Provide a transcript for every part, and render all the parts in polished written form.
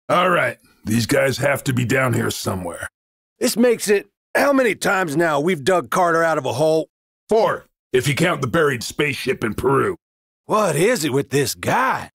All right, these guys have to be down here somewhere. This makes it how many times now we've dug Carter out of a hole? 4, if you count the buried spaceship in Peru. What is it with this guy?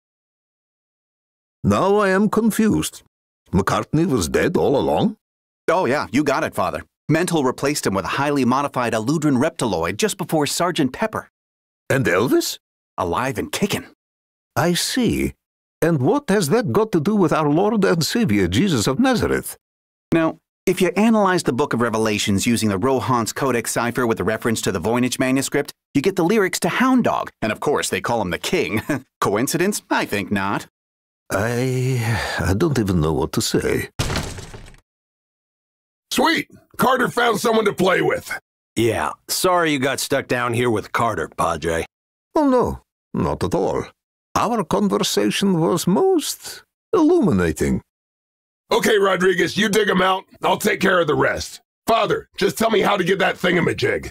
Now I am confused. McCartney was dead all along? Oh yeah, you got it, Father. Mental replaced him with a highly modified Eludrin reptiloid just before Sergeant Pepper. And Elvis? Alive and kicking. I see. And what has that got to do with our Lord and Savior, Jesus of Nazareth? Now, if you analyze the Book of Revelations using the Rohan's Codex cipher with the reference to the Voynich manuscript, you get the lyrics to Hound Dog, and of course they call him the King. Coincidence? I think not. I don't even know what to say. Sweet! Carter found someone to play with. Yeah, sorry you got stuck down here with Carter, Padre. Oh no, not at all. Our conversation was most illuminating. Okay, Rodriguez, you dig him out. I'll take care of the rest. Father, just tell me how to get that thingamajig.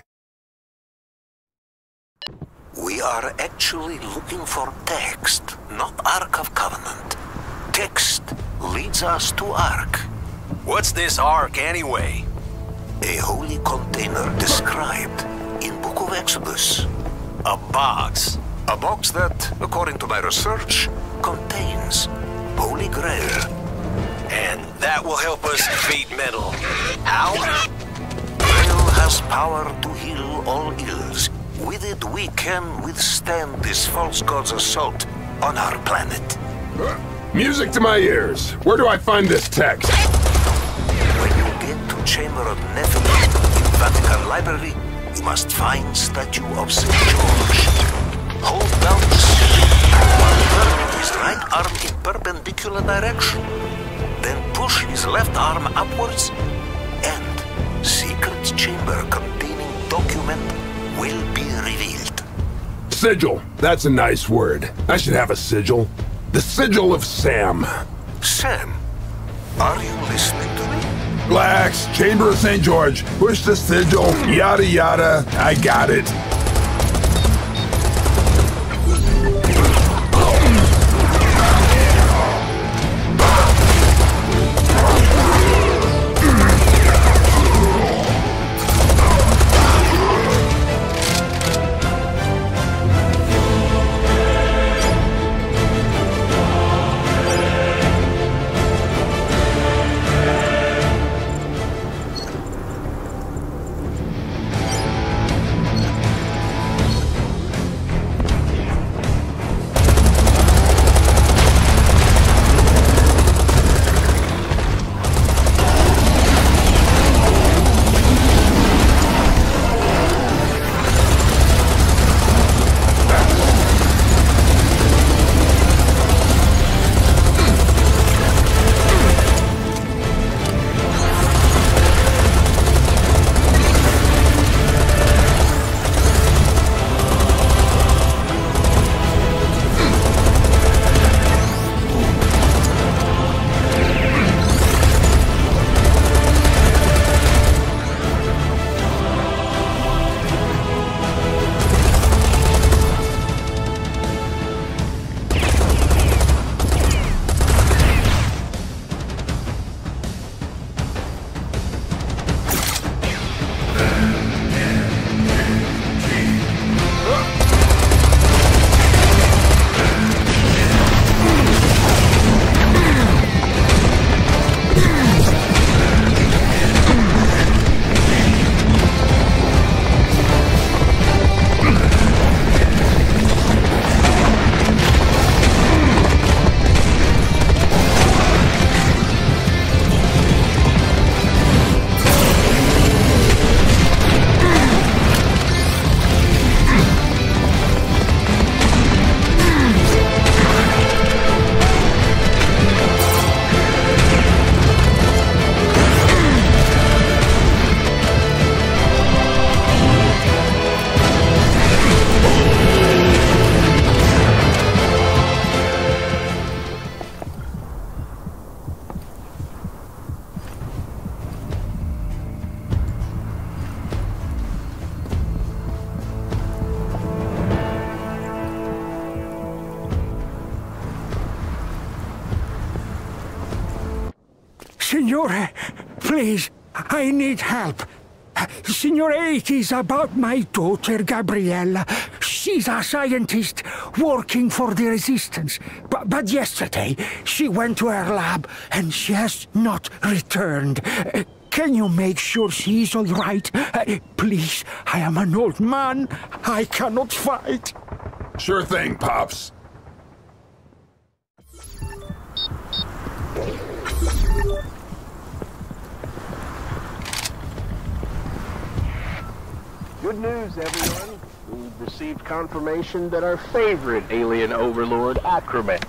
We are actually looking for text, not Ark of Covenant. Text leads us to Ark. What's this Ark anyway? A holy container described in Book of Exodus. A box. A box that, according to my research, contains Holy Grail. And that will help us defeat Metal. How? Grail has power to heal all ills. With it, we can withstand this false god's assault on our planet. Music to my ears. Where do I find this text? When you get to Chamber of Nephilim in Vatican Library, you must find statue of St. George. Hold down the ceiling while turn his right arm in perpendicular direction. Then push his left arm upwards, and secret chamber containing document will be revealed. Sigil. That's a nice word. I should have a sigil. The sigil of Sam. Sam, are you listening to me? Relax. Chamber of St. George. Push the sigil. Yada yada. I got it. Signore, please, I need help. Signore, it is about my daughter, Gabriella. She's a scientist working for the Resistance. But yesterday, she went to her lab and she has not returned. Can you make sure she's all right? Please, I am an old man. I cannot fight. Sure thing, Pops. Good news, everyone. We've received confirmation that our favorite alien overlord, Acromet,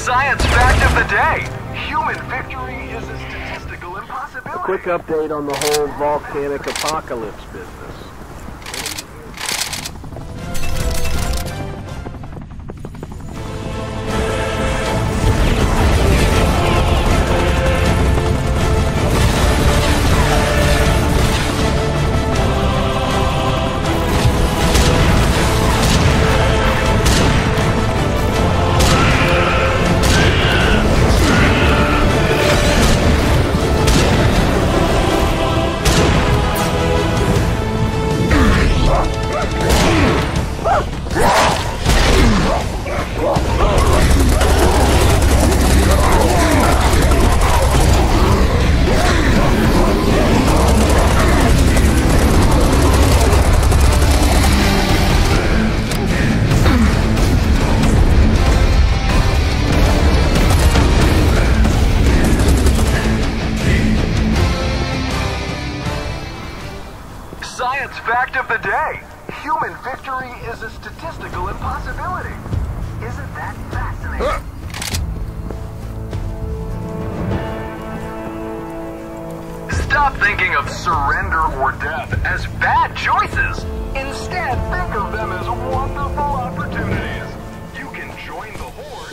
Science fact of the day. Human victory is a statistical impossibility. A quick update on the whole volcanic apocalypse business. Science fact of the day. Human victory is a statistical impossibility. Isn't that fascinating? Stop thinking of surrender or death as bad choices. Instead, think of them as wonderful opportunities. You can join the Horde.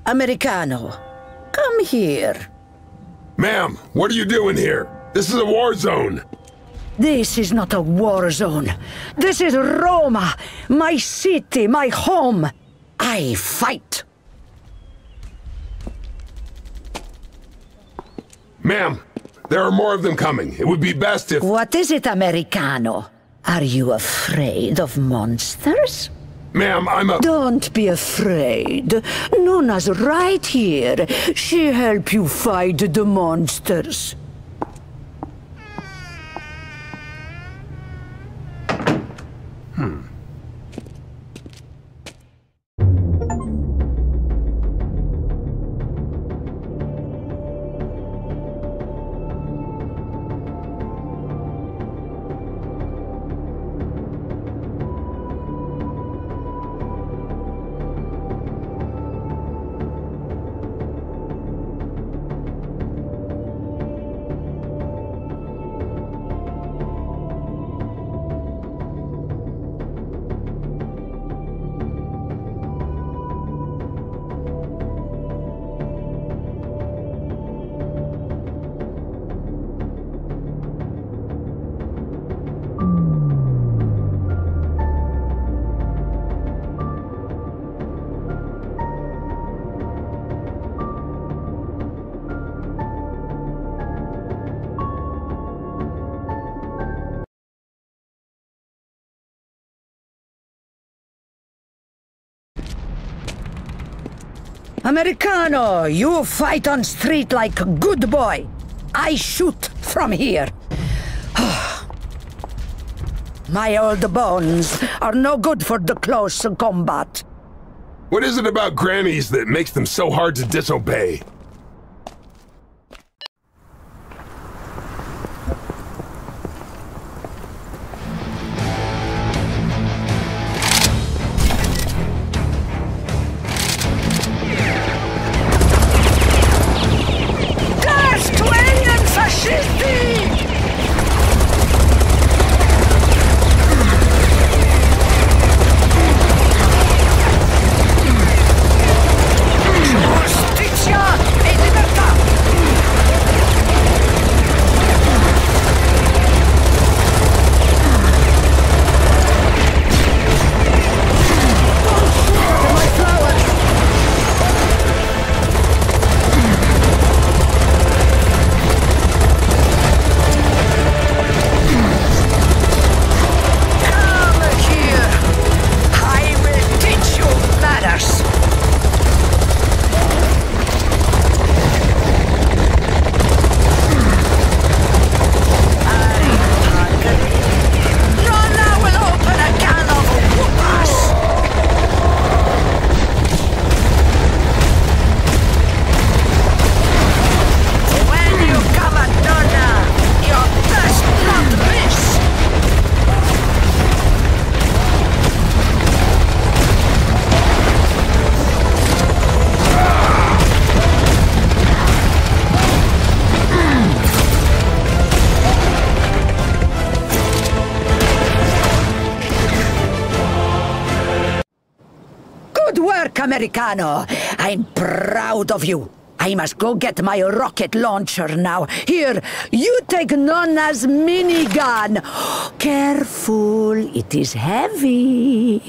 Americano, come here. Ma'am, what are you doing here? This is a war zone. This is not a war zone. This is Roma, my city, my home. I fight. Ma'am, there are more of them coming. It would be best if... What is it, Americano? Are you afraid of monsters? Ma'am, I'm a... Don't be afraid. Nona's right here. She help you fight the monsters. Americano, you fight on street like a good boy. I shoot from here. My old bones are no good for the close combat. What is it about grannies that makes them so hard to disobey? Americano, I'm proud of you. I must go get my rocket launcher now. Here, you take Nona's minigun. Careful, it is heavy.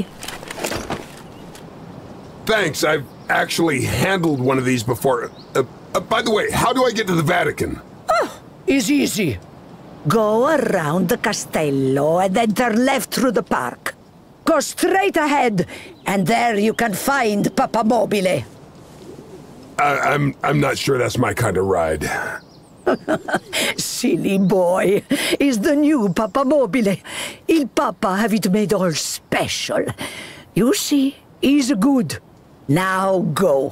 Thanks, I've actually handled one of these before. By the way, how do I get to the Vatican? Oh, it's easy. Go around the Castello and then turn left through the park. Go straight ahead, and there you can find Papa Mobile. I'm not sure that's my kind of ride. Silly boy. Is the new Papa Mobile. Il Papa have it made all special. You see, he's good. Now go.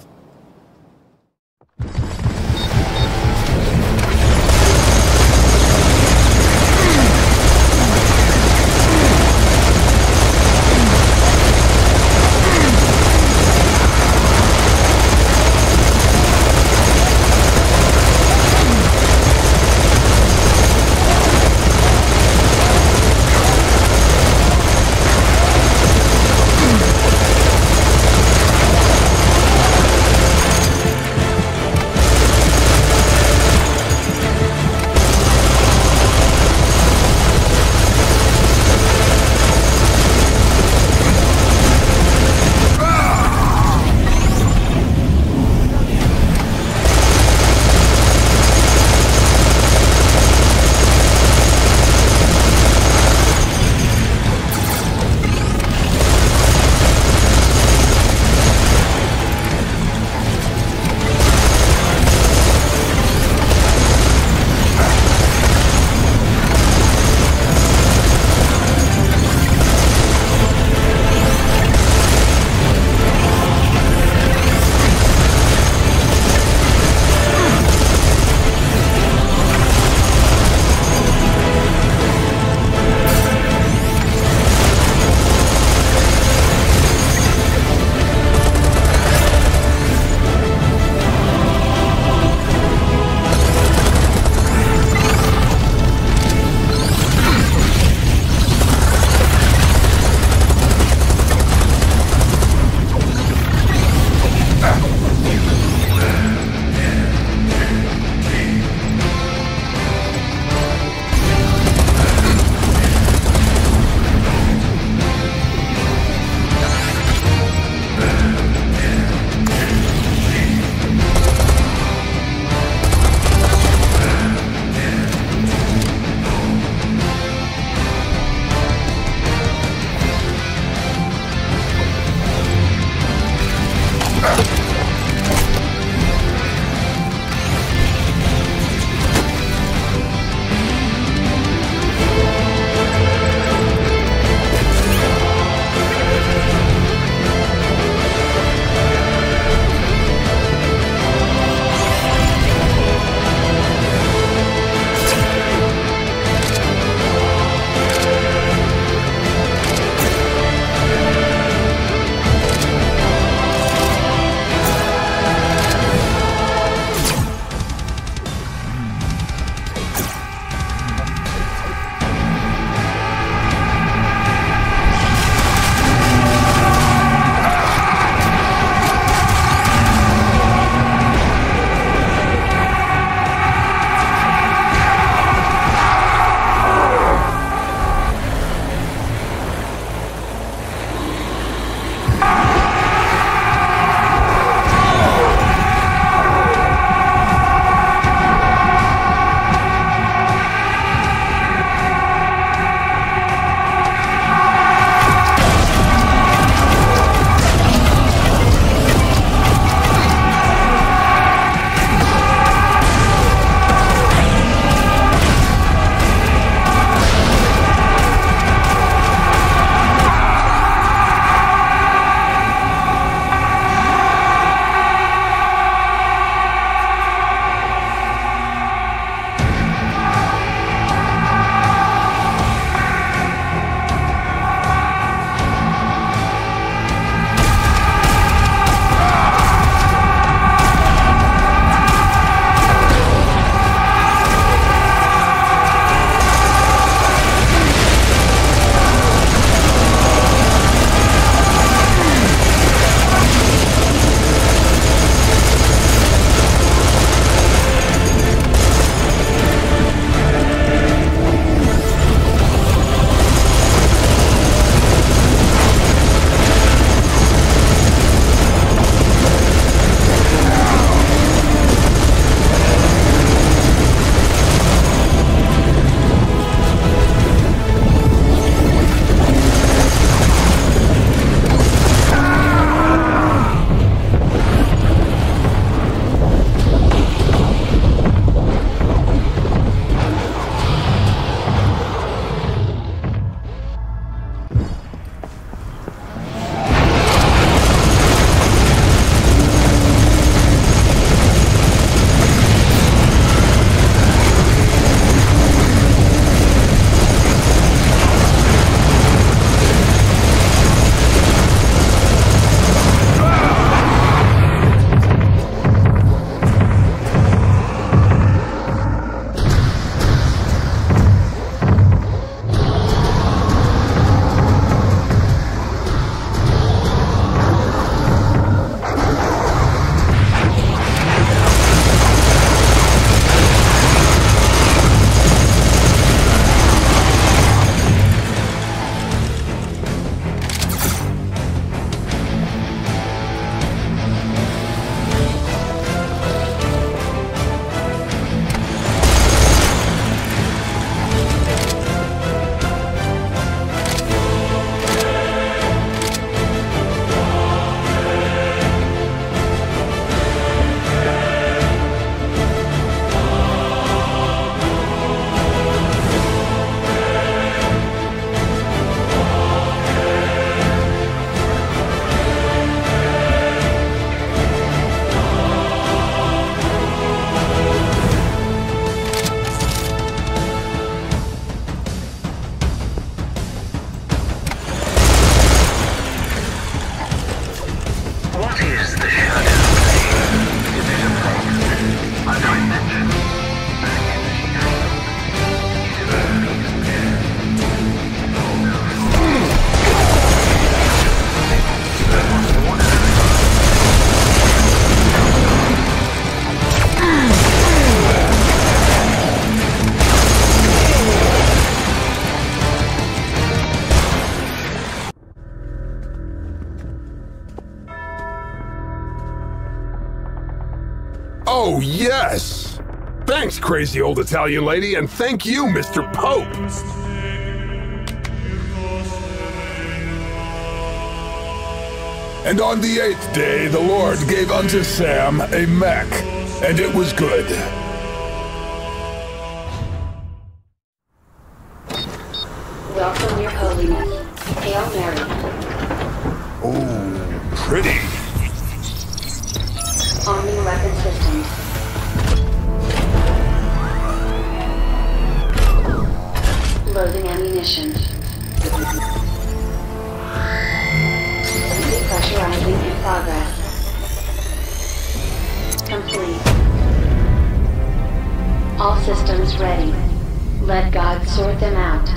yes. Thanks, crazy old Italian lady, and thank you, Mr. Pope. And on the 8th day, the Lord gave unto Sam a mech, and it was good. Welcome, Your Holiness. Hail Mary. Oh, pretty. Arming weapon systems. Loading ammunition. Depressurizing in progress. Complete. All systems ready. Let God sort them out.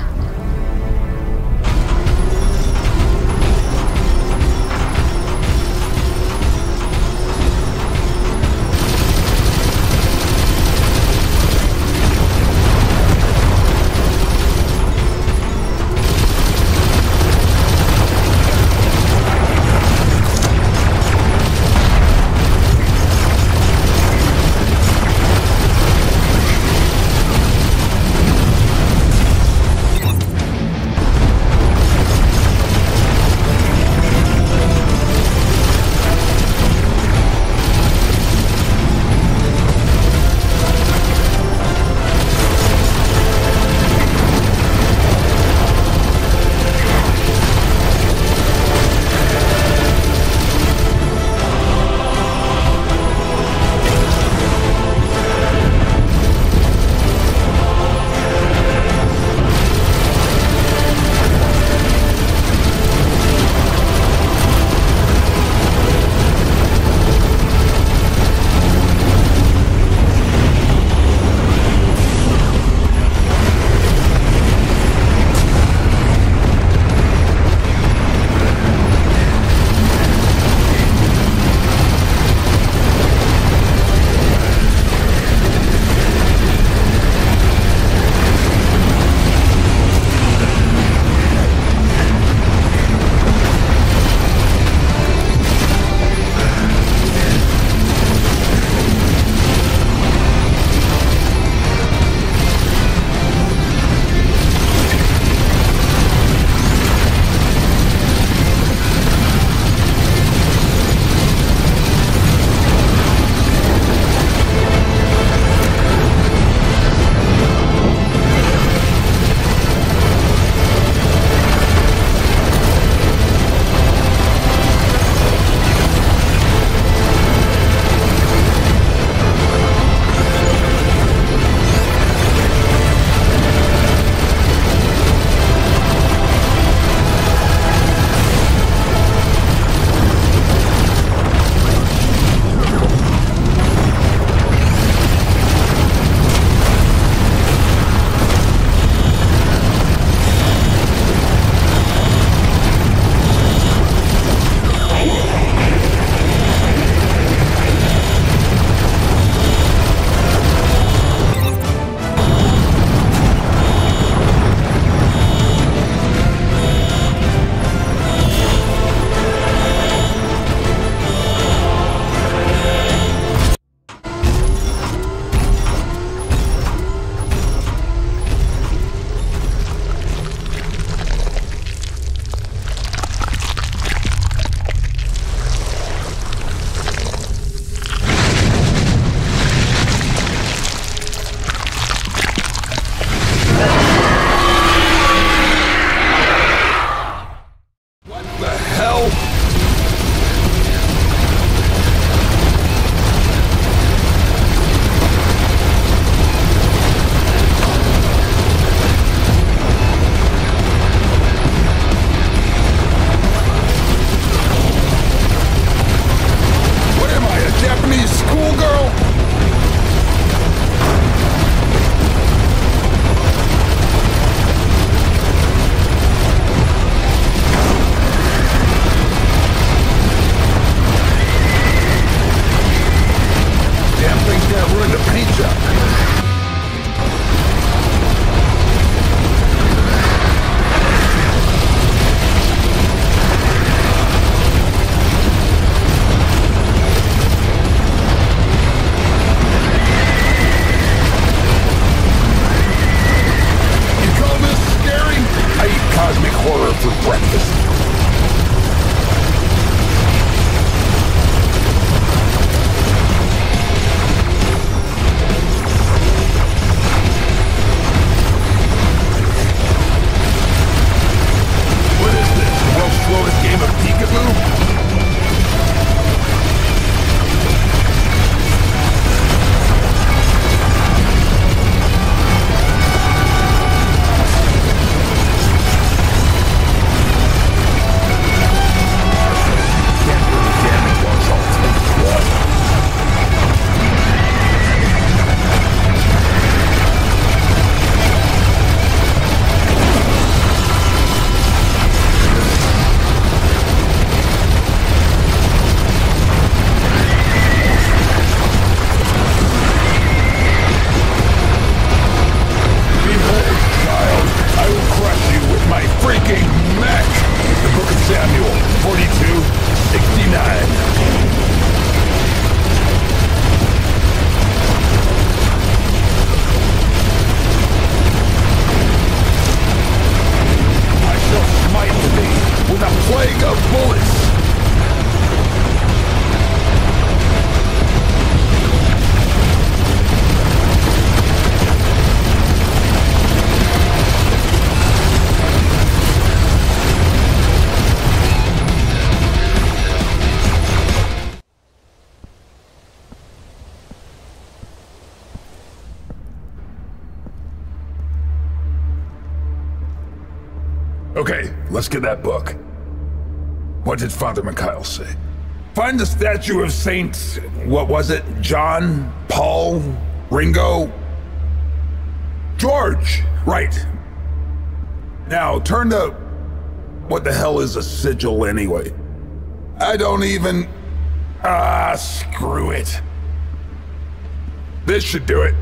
Okay, let's get that book. What did Father Mikhail say? Find the statue of Saint... what was it? John? Paul? Ringo? George! Right. Now, turn to... what the hell is a sigil anyway? I don't even... screw it. This should do it.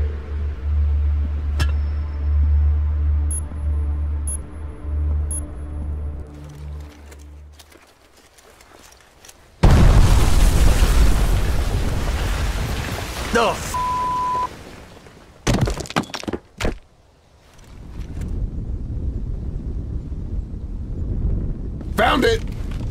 The Found it!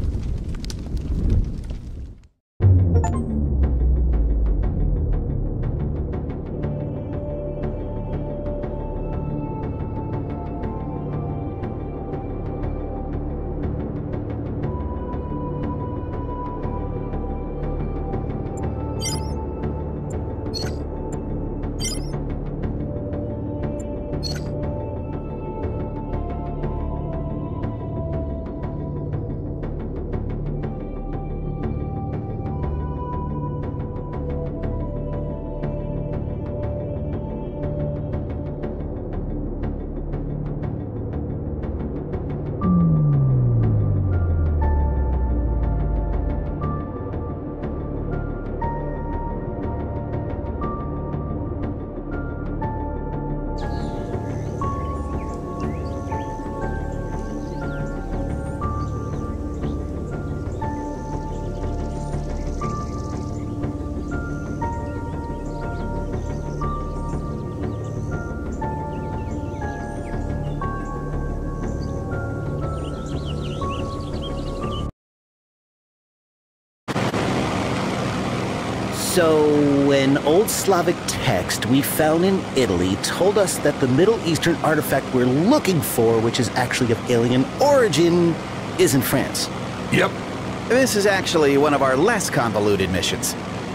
So, an old Slavic text we found in Italy told us that the Middle Eastern artifact we're looking for, which is actually of alien origin, is in France. Yep. This is actually one of our less convoluted missions.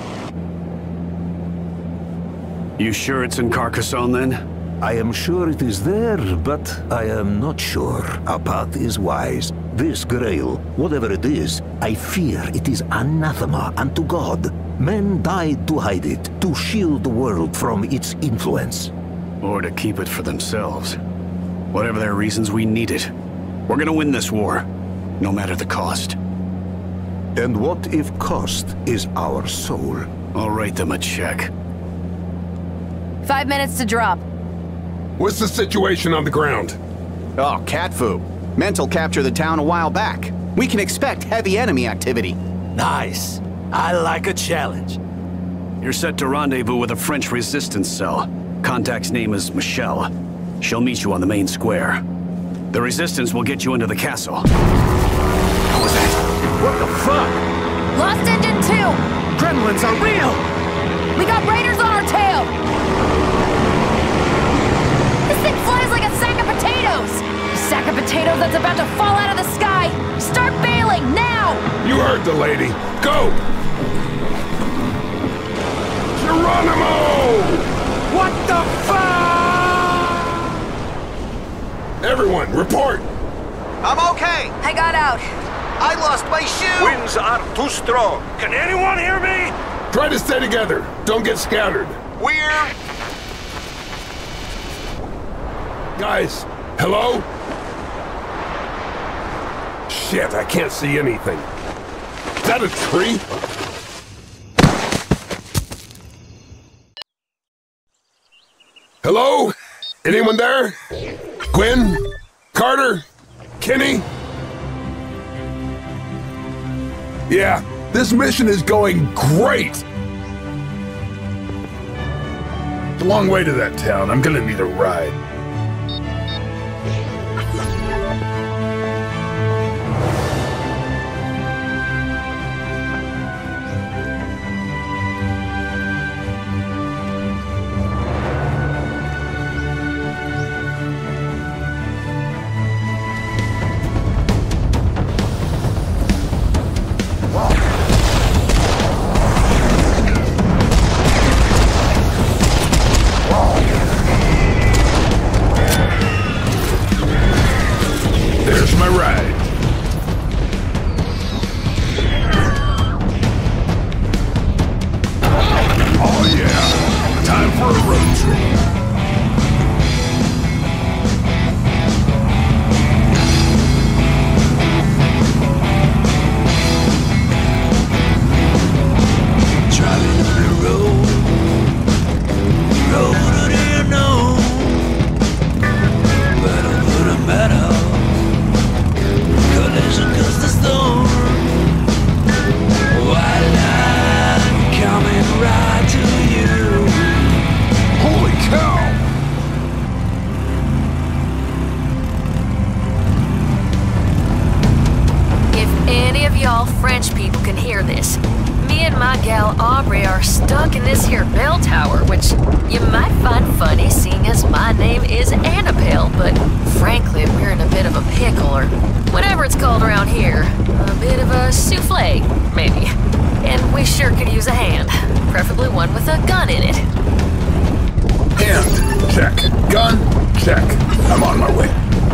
You sure it's in Carcassonne, then? I am sure it is there, but I am not sure. Our path is wise. This Grail, whatever it is, I fear it is anathema unto God. Men died to hide it, to shield the world from its influence. Or to keep it for themselves. Whatever their reasons, we need it. We're gonna win this war, no matter the cost. And what if cost is our soul? I'll write them a check. 5 minutes to drop. What's the situation on the ground? Oh, Catfu. Mental captured the town a while back. We can expect heavy enemy activity. Nice. I like a challenge. You're set to rendezvous with a French resistance cell. Contact's name is Michelle. She'll meet you on the main square. The resistance will get you into the castle. What was that? What the fuck? Lost engine 2! Gremlins are real! We got raiders on our tail! This thing flies like a sack of potatoes! A sack of potatoes that's about to fall out of the sky! Start bailing, now! You heard the lady. Go! Geronimo! What the fuck? Everyone, report! I'm okay! I got out. I lost my shoe! Winds are too strong. Can anyone hear me? Try to stay together. Don't get scattered. We're... Guys, hello? Shit, I can't see anything. Is that a tree? Hello? Anyone there? Gwen? Carter? Kenny? Yeah, this mission is going great! It's a long way to that town. I'm gonna need a ride. can hear this. Me and my gal Aubrey are stuck in this here bell tower, which you might find funny seeing as my name is Annabelle, but frankly, we're in a bit of a pickle, or whatever it's called around here. A bit of a souffle, maybe. And we sure could use a hand, preferably one with a gun in it. Hand, check. Gun, check. I'm on my way.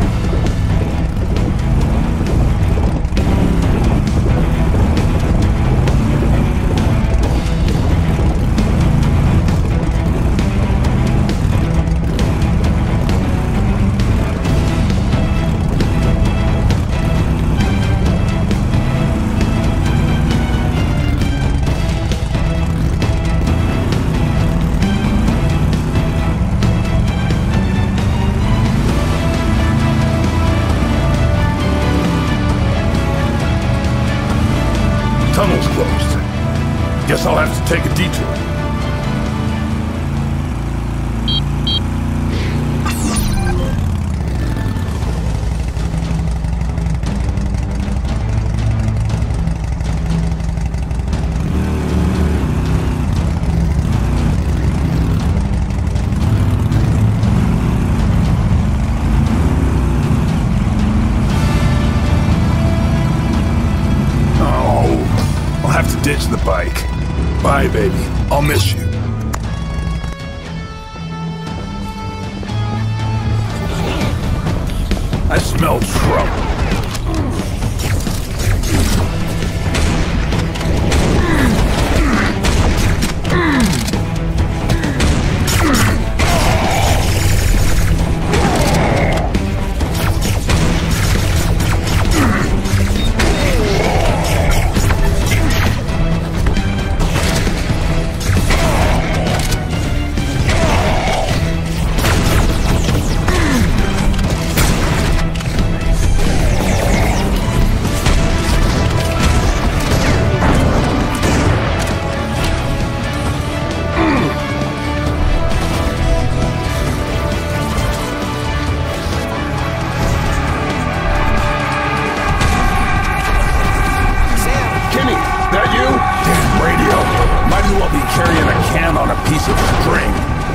Tunnel's closed. Guess I'll have to take a detour. Ditch the bike. Bye, baby. I'll miss you. I smell trouble. Carrying a can on a piece of string.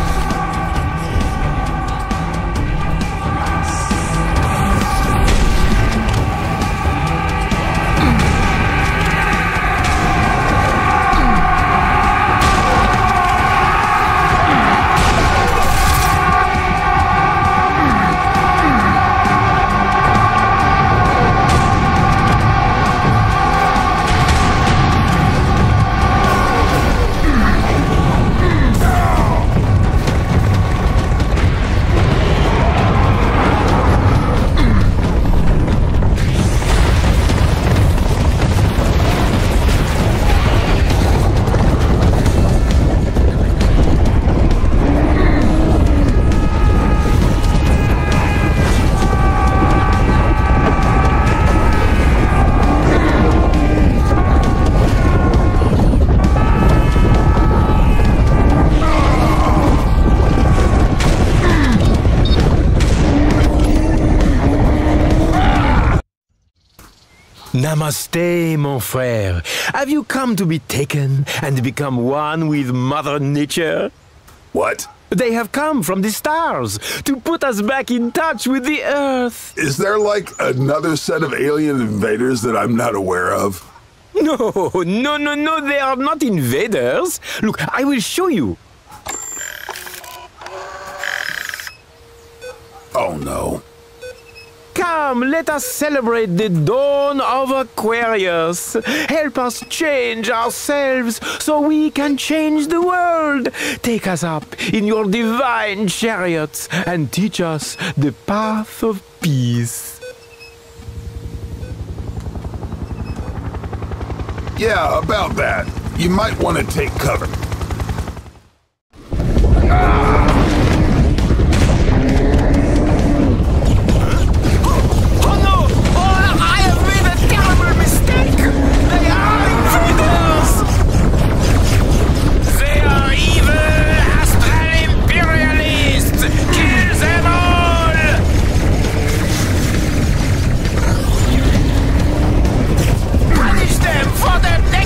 Namaste, mon frère. Have you come to be taken and become one with Mother Nature? What? They have come from the stars to put us back in touch with the Earth. Is there like another set of alien invaders that I'm not aware of? No, they are not invaders. Look, I will show you. Oh no. Come, let us celebrate the dawn of Aquarius. Help us change ourselves so we can change the world. Take us up in your divine chariots and teach us the path of peace. Yeah, about that. You might want to take cover. For their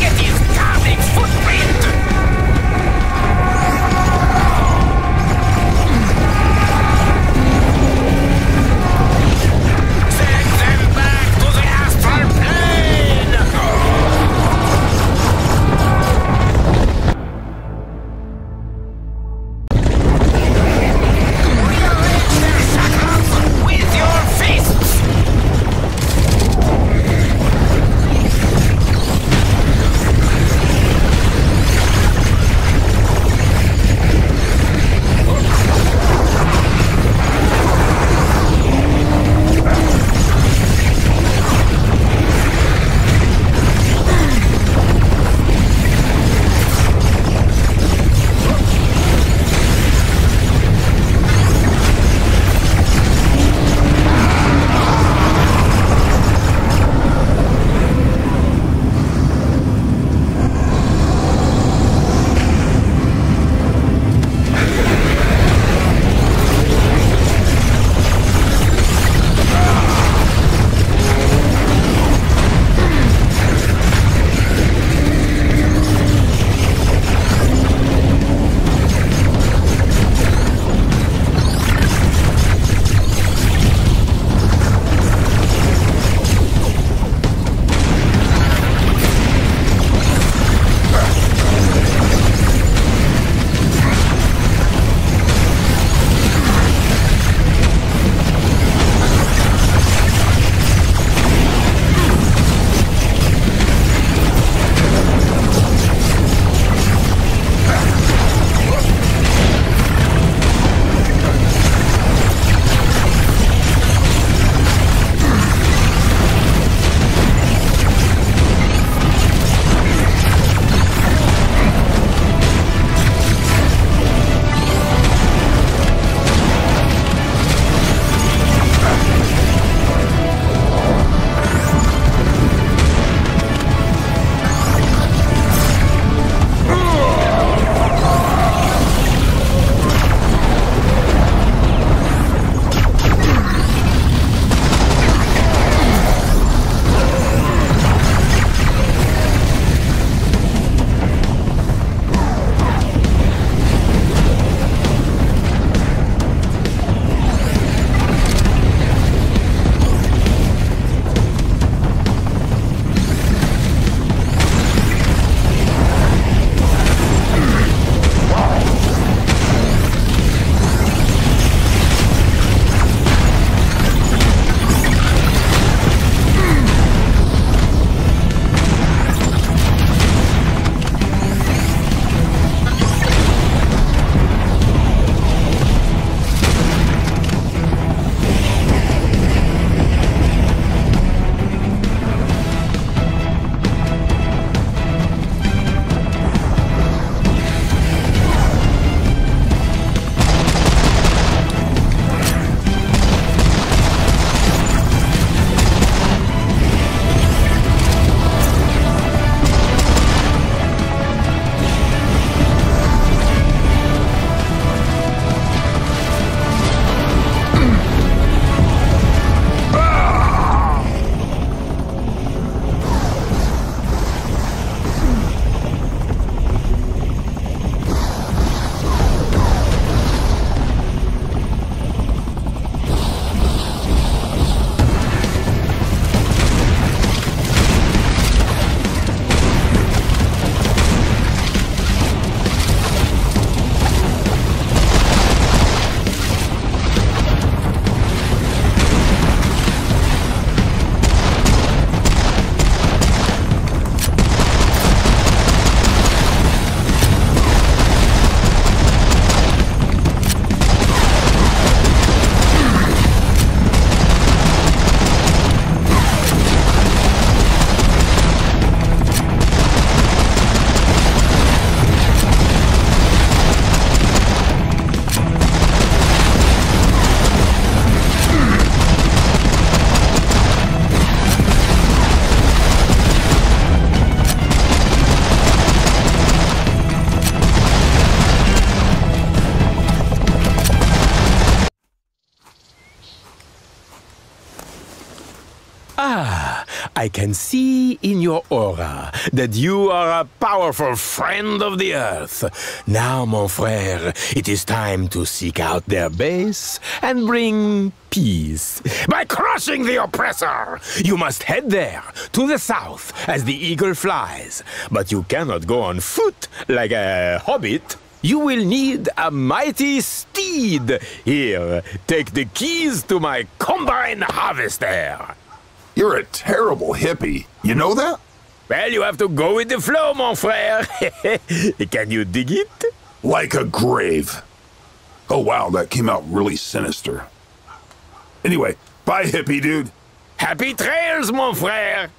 I can see in your aura that you are a powerful friend of the Earth. Now, mon frère, it is time to seek out their base and bring peace. By crushing the oppressor! You must head there, to the south, as the eagle flies. But you cannot go on foot like a hobbit. You will need a mighty steed. Here, take the keys to my combine harvester. You're a terrible hippie. You know that? Well, you have to go with the flow, mon frère. Can you dig it? Like a grave. Oh, wow, that came out really sinister. Anyway, bye, hippie dude. Happy trails, mon frère.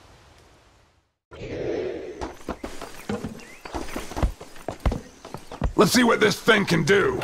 Let's see what this thing can do.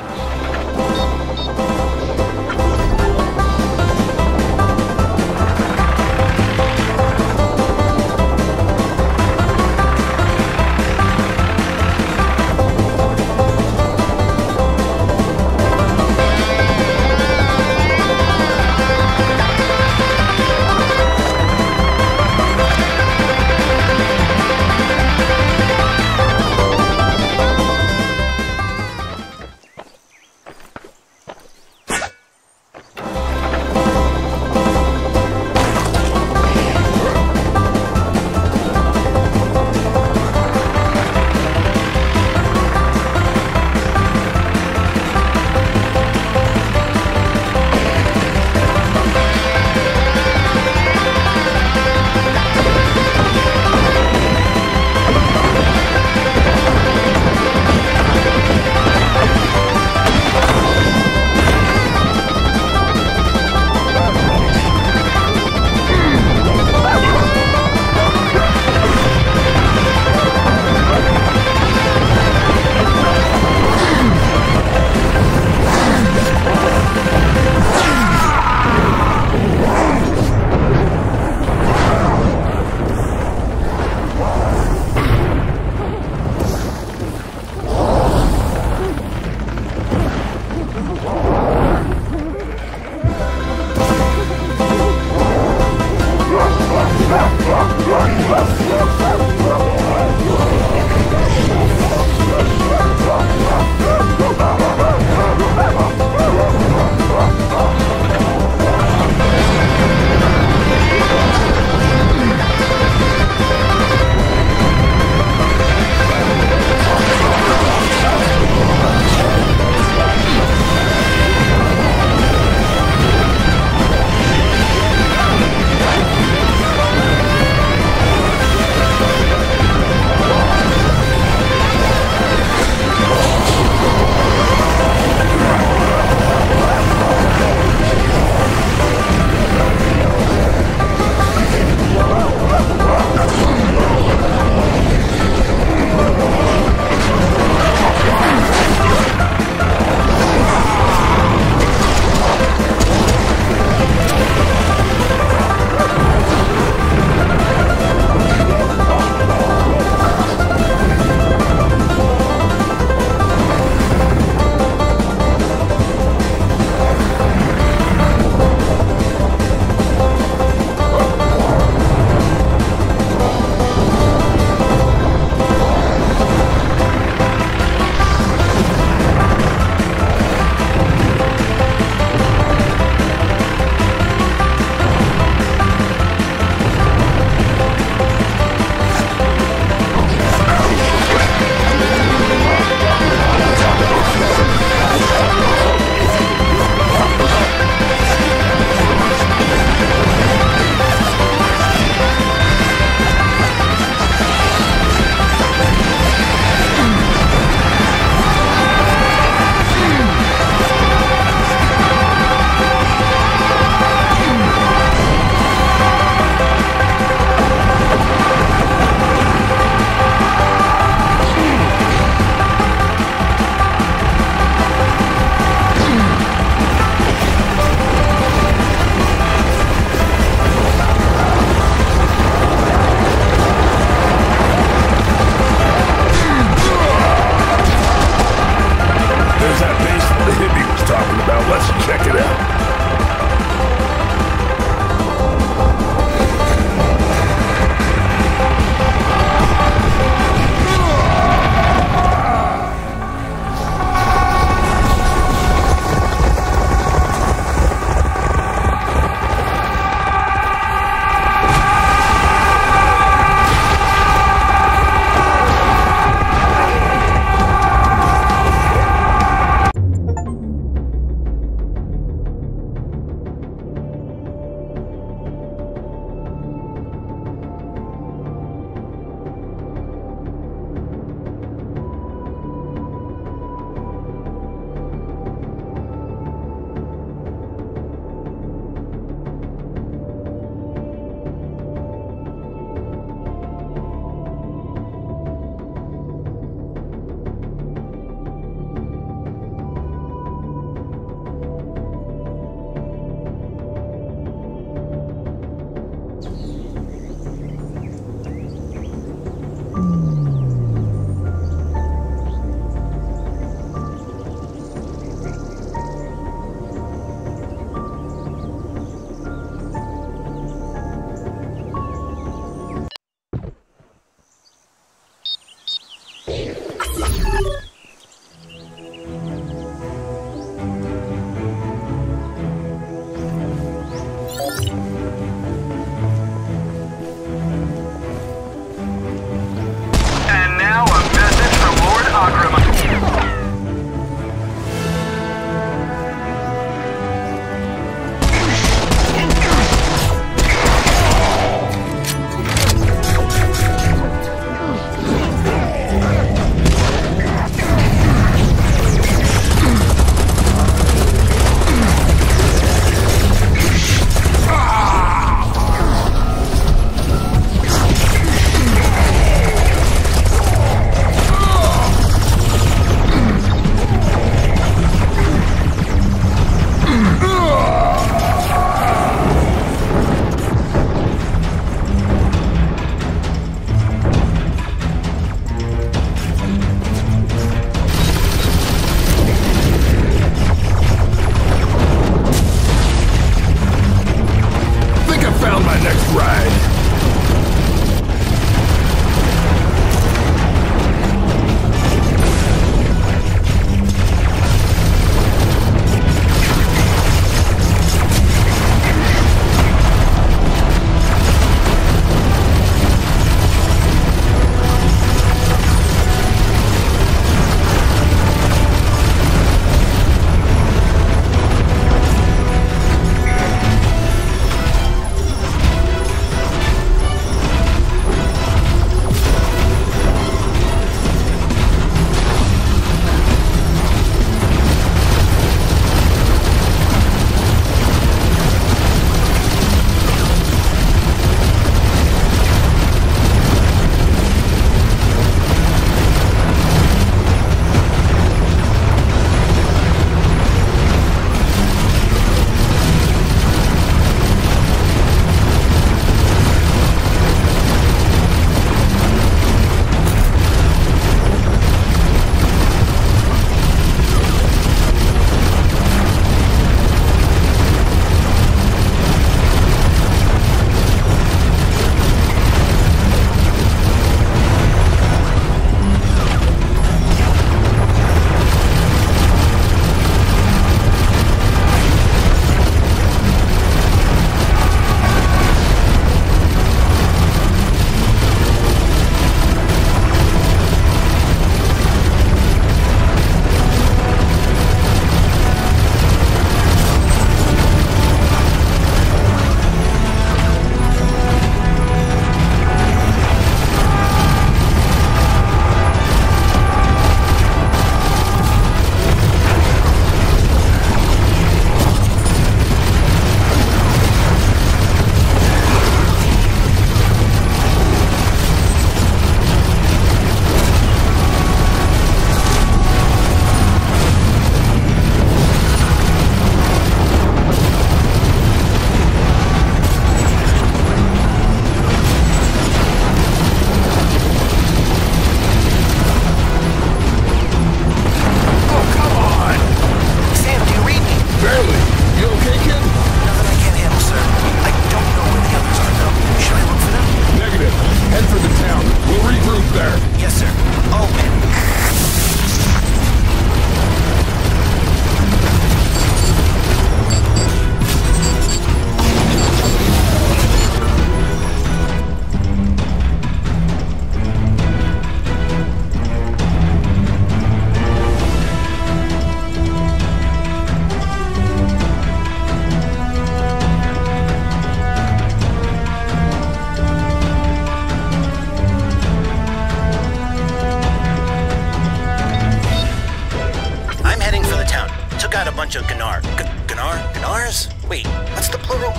Squares? Wait, what's the plural?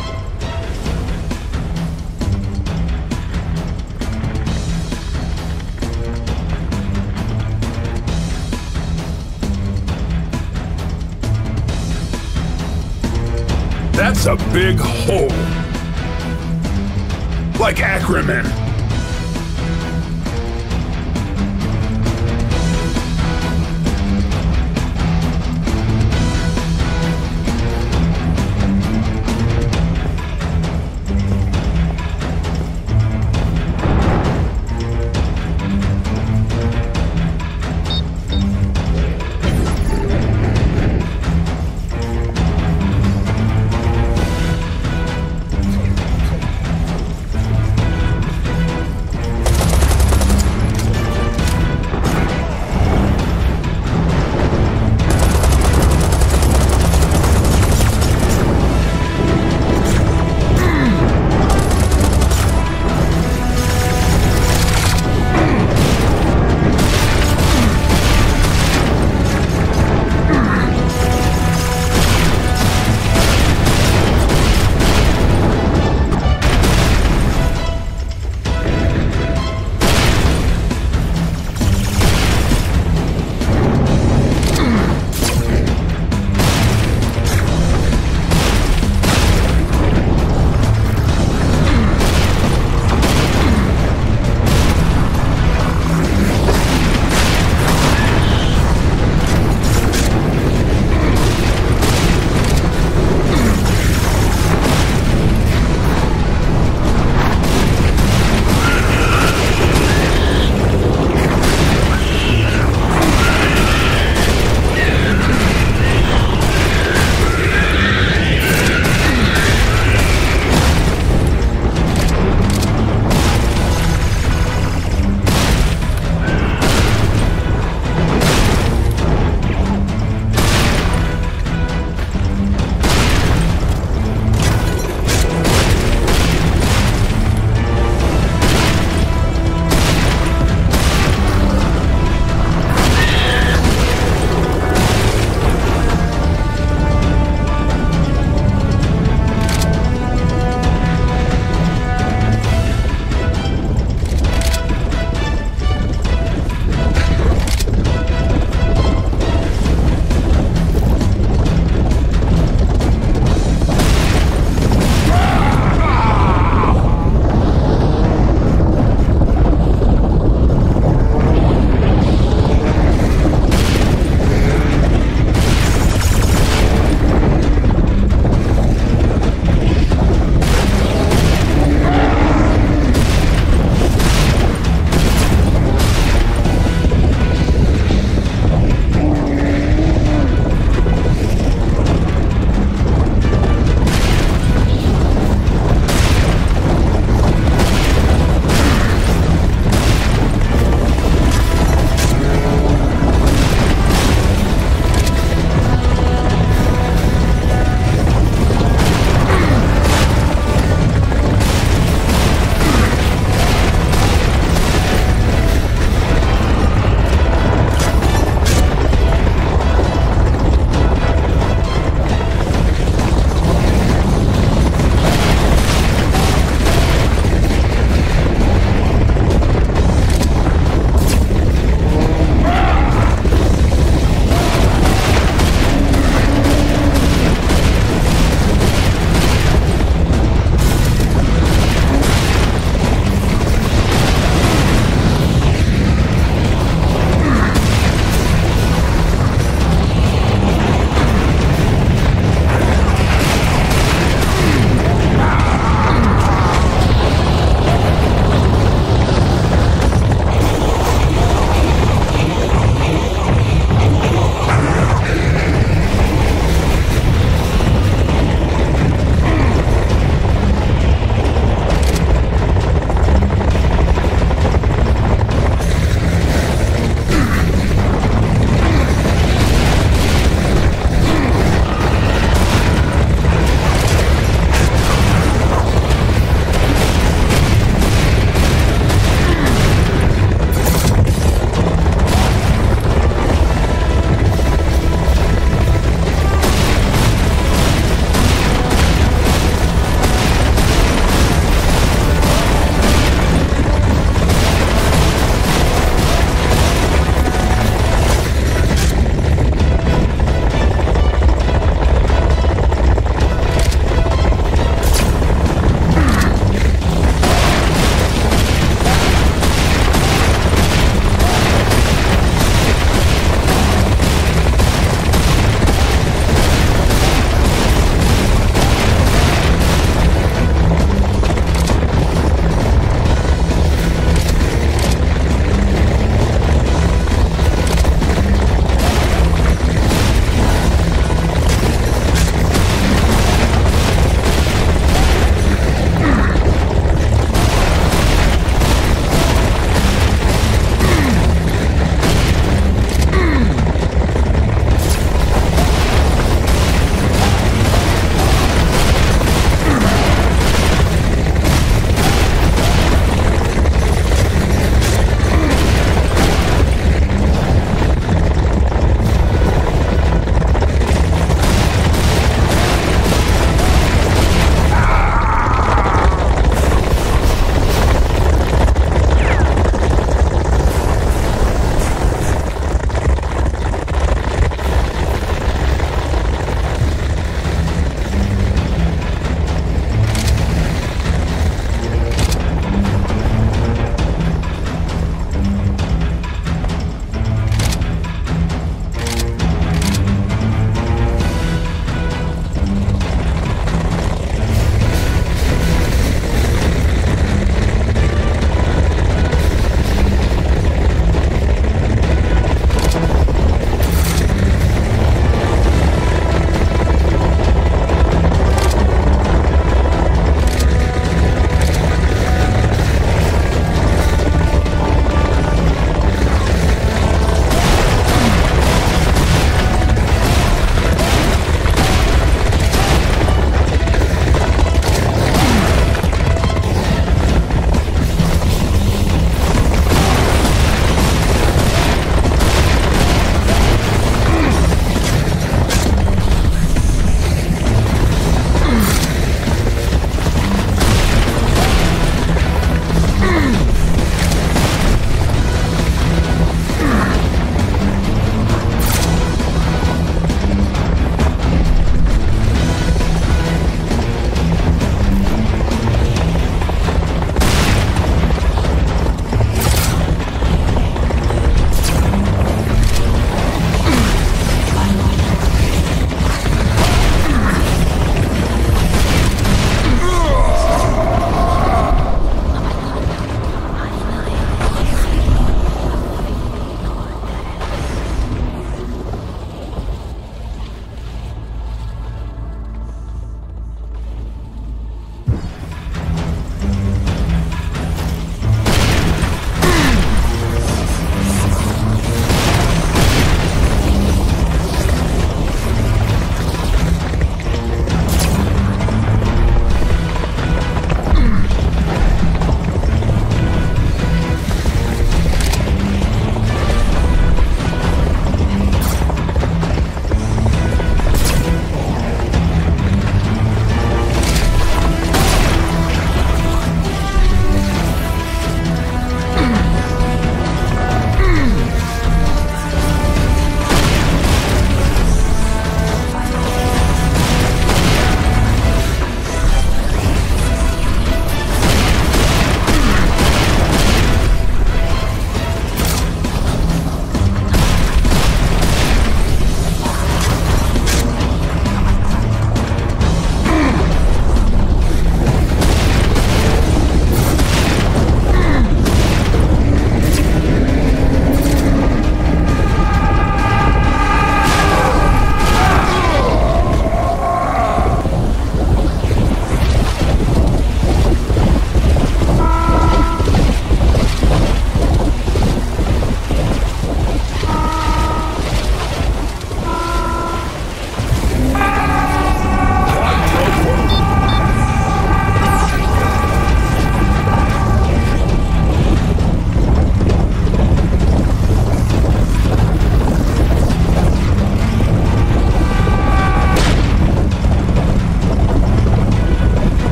That's a big hole. Like Ackerman.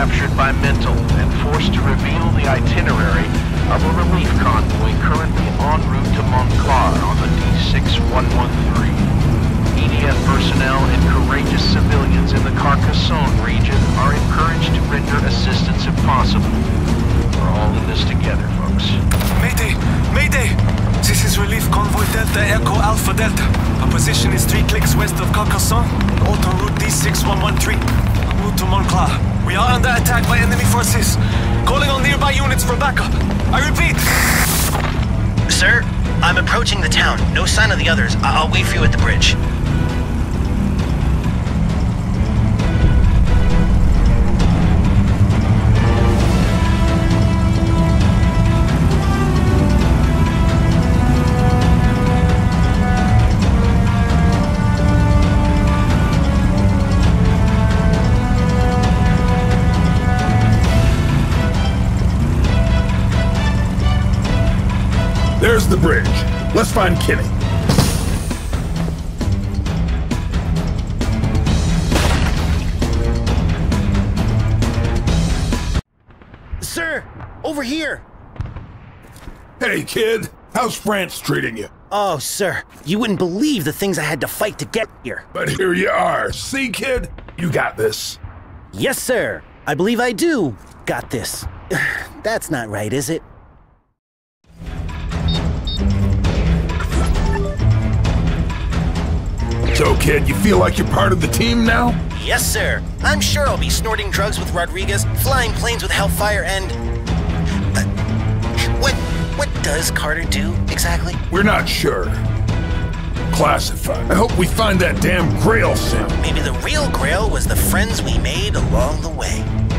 captured by Mental and forced to reveal the itinerary of a relief convoy currently en route to Montclar on the D6113. EDF personnel and courageous civilians in the Carcassonne region are encouraged to render assistance if possible. We're all in this together, folks. Mayday! Mayday! This is Relief Convoy Delta Echo Alpha Delta. Our position is 3 clicks west of Carcassonne and out on route D6113. En route to Montclar. We are under attack by enemy forces. Calling on nearby units for backup. I repeat! Sir, I'm approaching the town. No sign of the others. I'll wait for you at the bridge. There's the bridge. Let's find Kenny. Sir, over here. Hey, kid. How's France treating you? Oh, sir, you wouldn't believe the things I had to fight to get here. But here you are. See, kid? You got this. Yes, sir. I believe I do. Got this. That's not right, is it? So, kid, you feel like you're part of the team now? Yes, sir. I'm sure I'll be snorting drugs with Rodriguez, flying planes with Hellfire, and... What does Carter do, exactly? We're not sure. Classified. I hope we find that damn Grail soon. Maybe the real Grail was the friends we made along the way.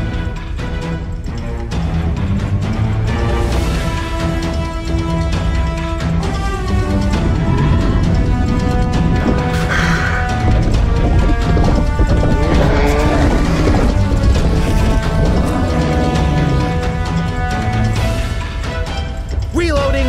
Reloading!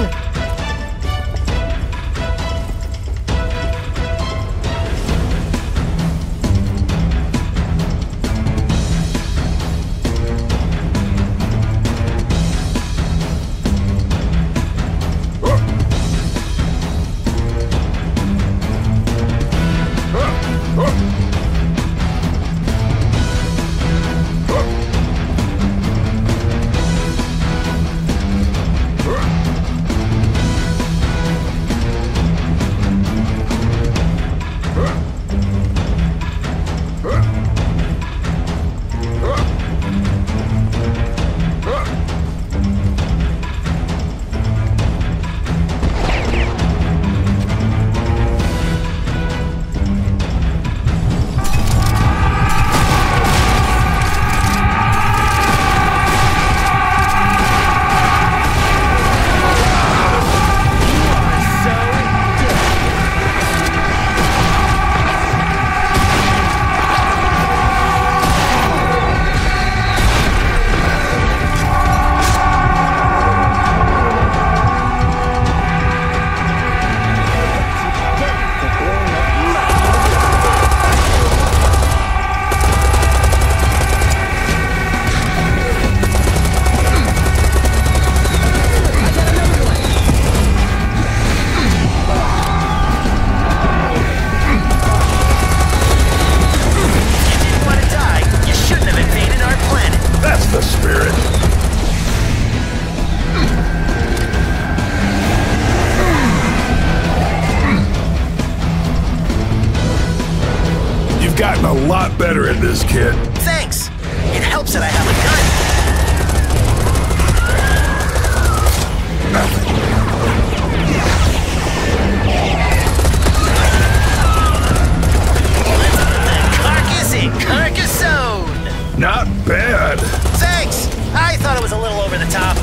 gotten a lot better at this, kid. Thanks. It helps that I have a gun. Carcass in Carcassonne. Not bad. Thanks. I thought it was a little over the top.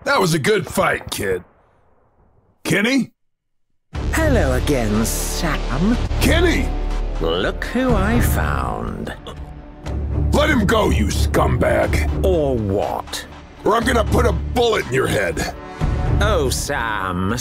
That was a good fight, kid. Kenny? Hello again, Sam. Kenny! Look who I found. Let him go, you scumbag. Or what? Or I'm gonna put a bullet in your head. Oh, Sam.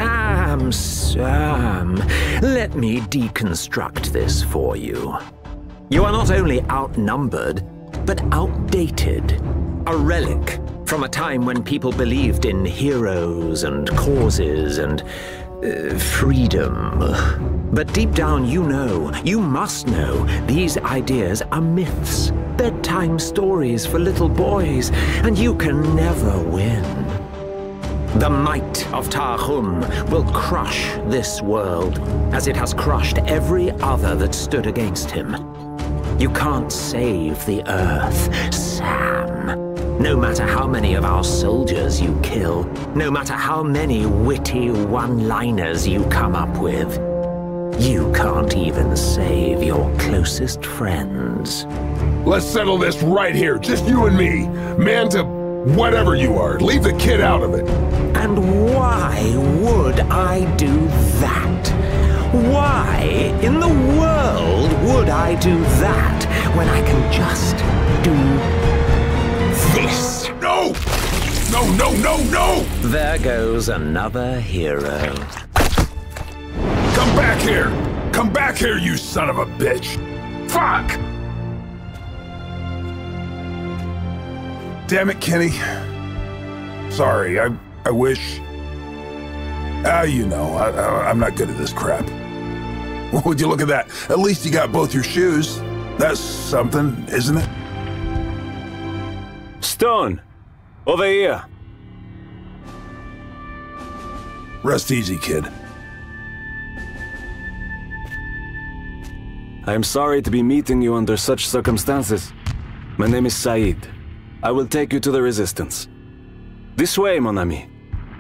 Let me deconstruct this for you. You are not only outnumbered, but outdated. A relic from a time when people believed in heroes and causes and freedom. But deep down you must know, these ideas are myths, bedtime stories for little boys, and you can never win. The might of Tahum will crush this world, as it has crushed every other that stood against him. You can't save the Earth, Sam. No matter how many of our soldiers you kill, no matter how many witty one-liners you come up with, you can't even save your closest friends. Let's settle this right here, just you and me. Man to whatever you are, leave the kid out of it. And why would I do that? Why in the world would I do that when I can just do this? No! No! There goes another hero. Come back here! Come back here, you son of a bitch! Fuck! Damn it, Kenny. Sorry, I wish... you know, I'm not good at this crap. Would you look at that? At least you got both your shoes. That's something, isn't it? Stone! Over here! Rest easy, kid. I am sorry to be meeting you under such circumstances. My name is Said. I will take you to the Resistance. This way, mon ami.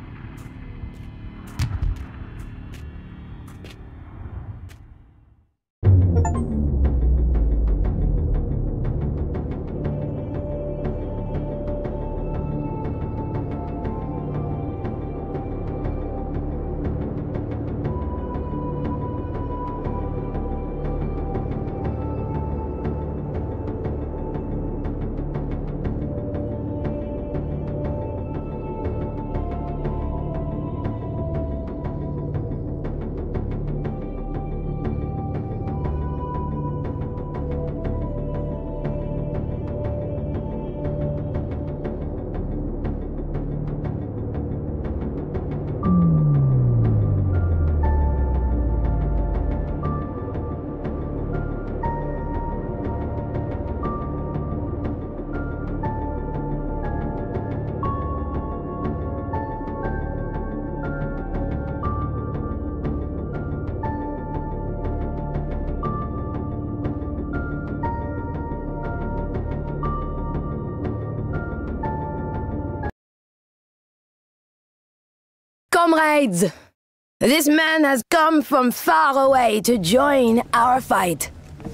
Comrades, this man has come from far away to join our fight.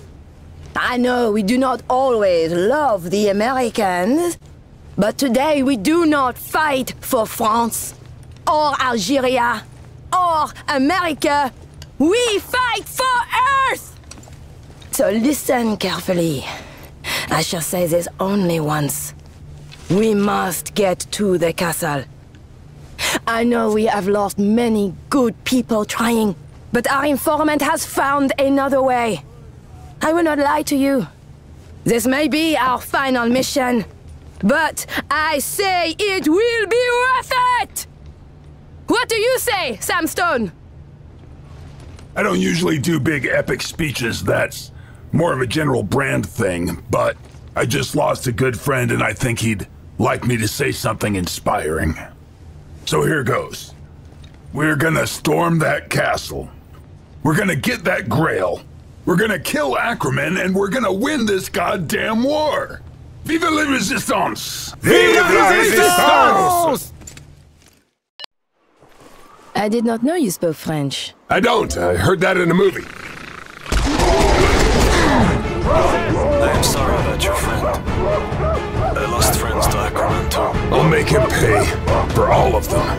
I know we do not always love the Americans, but today we do not fight for France, or Algeria, or America. We fight for Earth! So listen carefully. I shall say this only once. We must get to the castle. I know we have lost many good people trying, but our informant has found another way. I will not lie to you. This may be our final mission, but I say it will be worth it! What do you say, Sam Stone? I don't usually do big epic speeches, that's more of a general brand thing, but I just lost a good friend and I think he'd like me to say something inspiring. So here goes. We're gonna storm that castle. We're gonna get that Grail. We're gonna kill Ackerman and we're gonna win this goddamn war. Vive la Resistance! Vive la Resistance! I did not know you spoke French. I don't. I heard that in a movie. I am sorry about your friend. I lost friends to Ackerman out. I'll make him pay for all of them.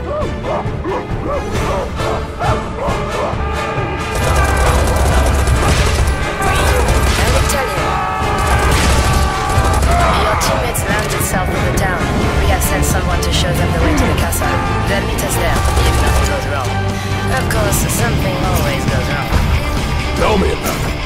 Your teammates landed south of the town. We have sent someone to show them the way to the castle. They'll meet us there, if nothing goes wrong. Of course, something always goes wrong. Tell me about it.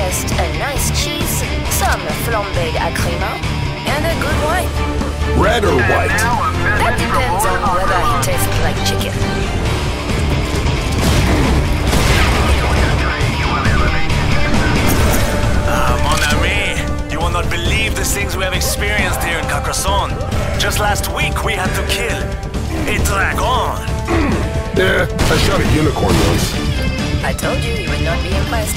suggest a nice cheese, some flambéed à crema, and a good wine. Red or white? That depends on whether he tastes like chicken. Mon ami, you will not believe the things we have experienced here in Carcassonne. Just last week we had to kill a dragon. Yeah, I shot a unicorn once. I told you you would not be impressed.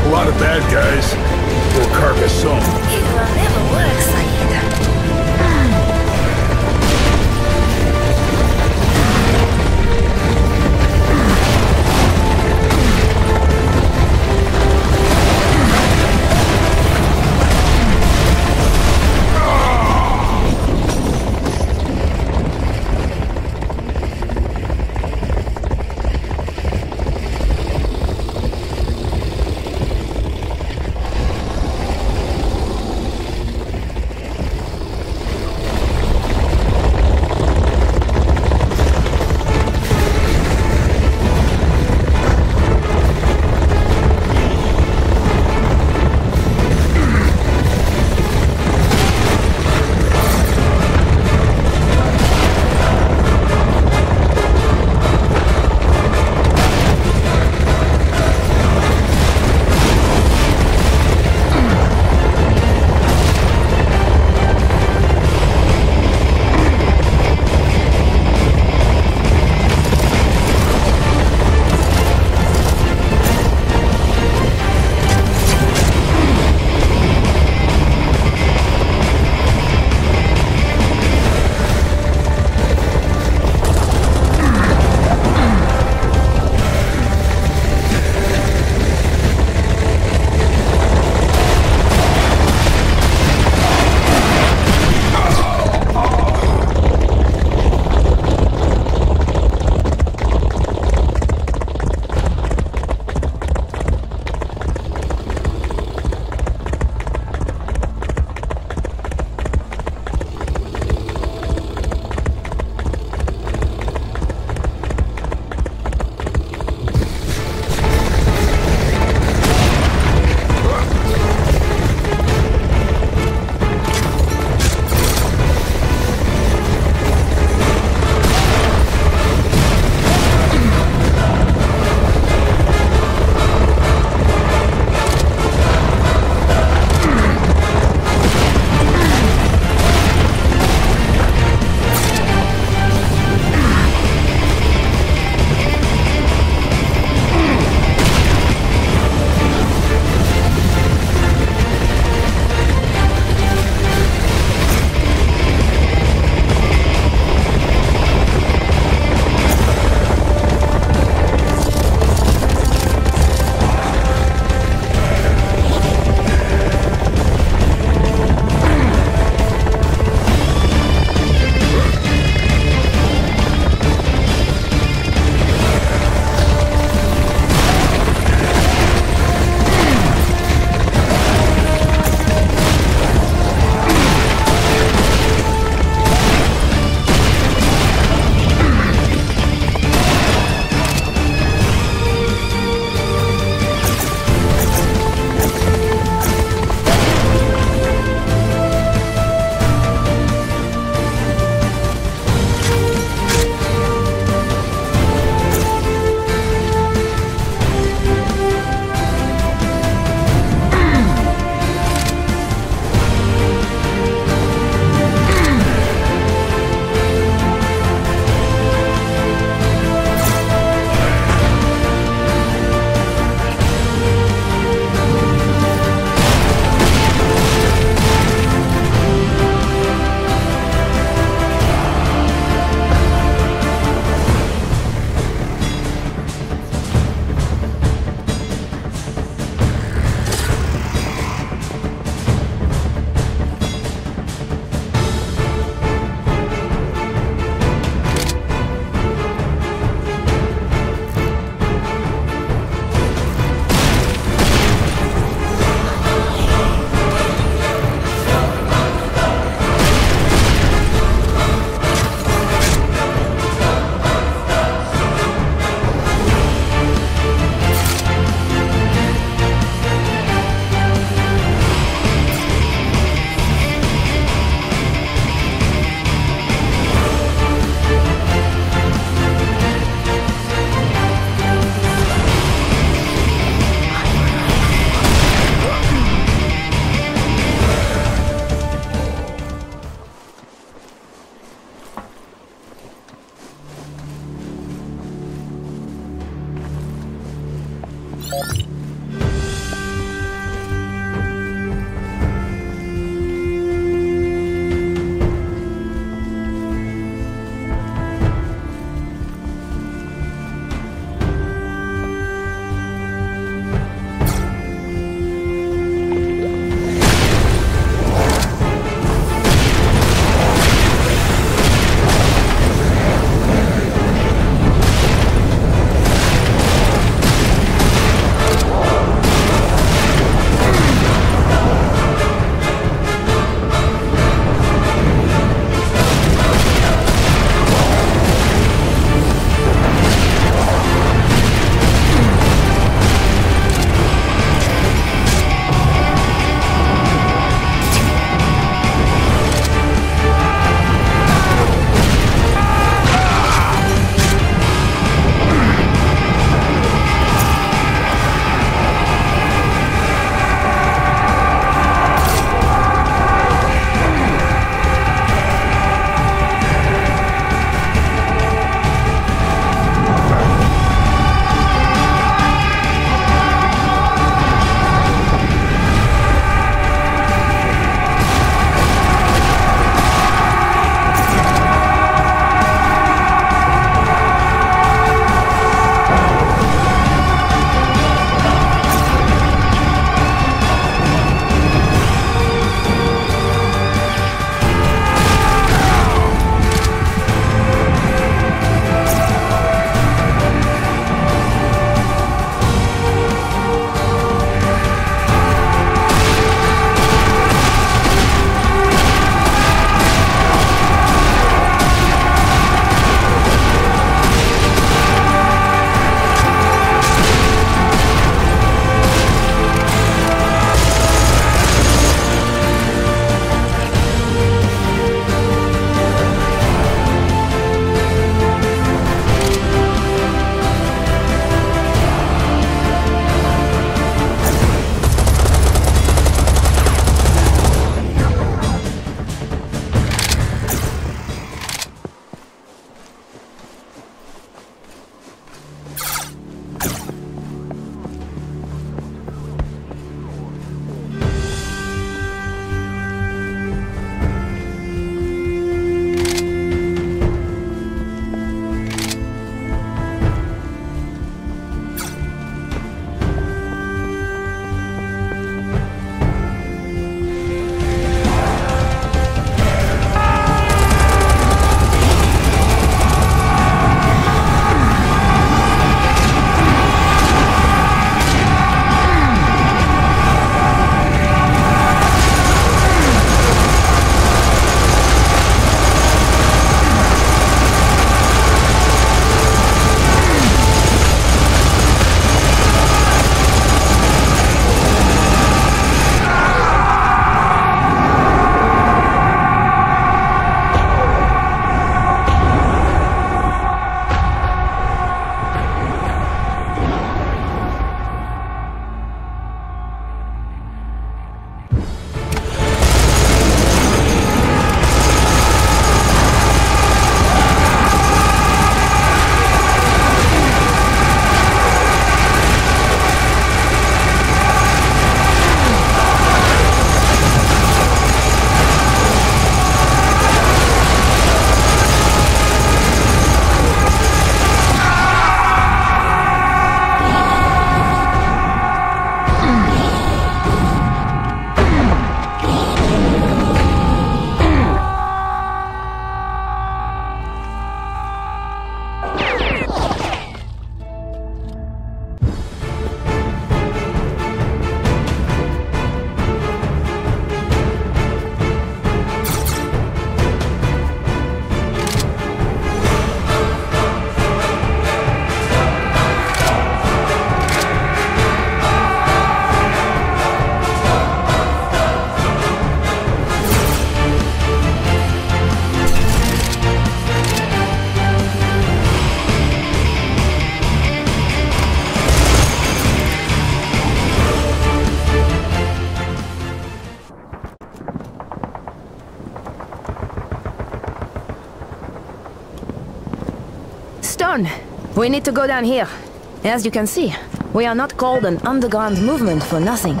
done. We need to go down here. As you can see, we are not called an underground movement for nothing.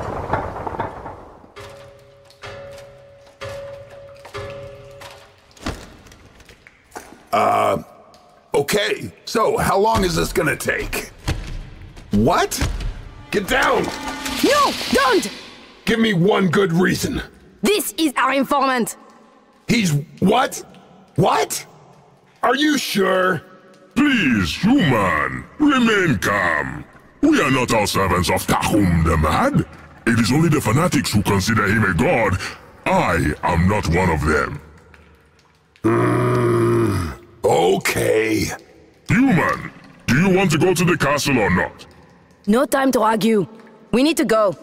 Okay, so how long is this gonna take? What? Get down! No, don't! Give me one good reason. This is our informant. He's what? What? Are you sure? Please, human, remain calm. We are not all servants of Tahum the Mad. It is only the fanatics who consider him a god. I am not one of them. Okay. Human, do you want to go to the castle or not? No time to argue. We need to go.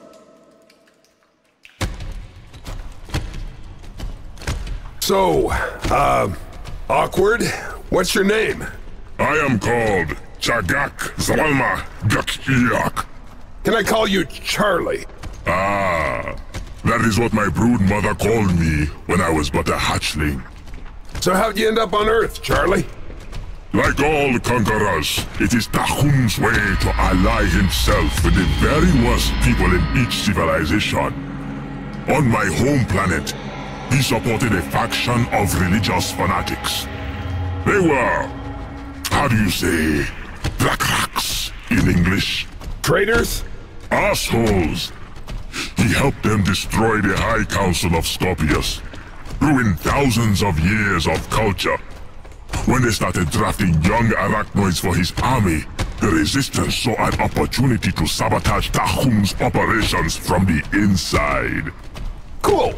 So, awkward? What's your name? I am called Chagak Zalma Gakiak. Can I call you Charlie? Ah, that is what my brood mother called me when I was but a hatchling. So how'd you end up on Earth, Charlie? Like all conquerors, it is Tahum's way to ally himself with the very worst people in each civilization. On my home planet, he supported a faction of religious fanatics. They were, how do you say, Drakraks in English? Traitors? Assholes. He helped them destroy the High Council of Scorpius, ruin thousands of years of culture. When they started drafting young arachnoids for his army, the Resistance saw an opportunity to sabotage Tahum's operations from the inside. Cool.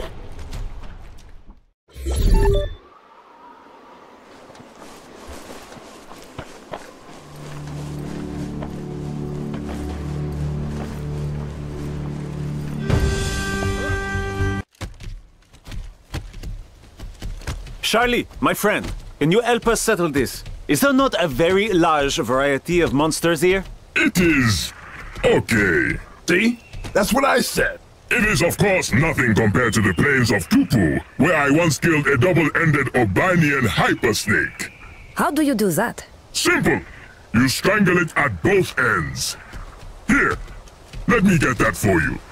Charlie, my friend, can you help us settle this? Is there not a very large variety of monsters here? It is okay. See? That's what I said. It is of course nothing compared to the plains of Tupu, where I once killed a double-ended Obanian hypersnake. How do you do that? Simple. You strangle it at both ends. Here, let me get that for you.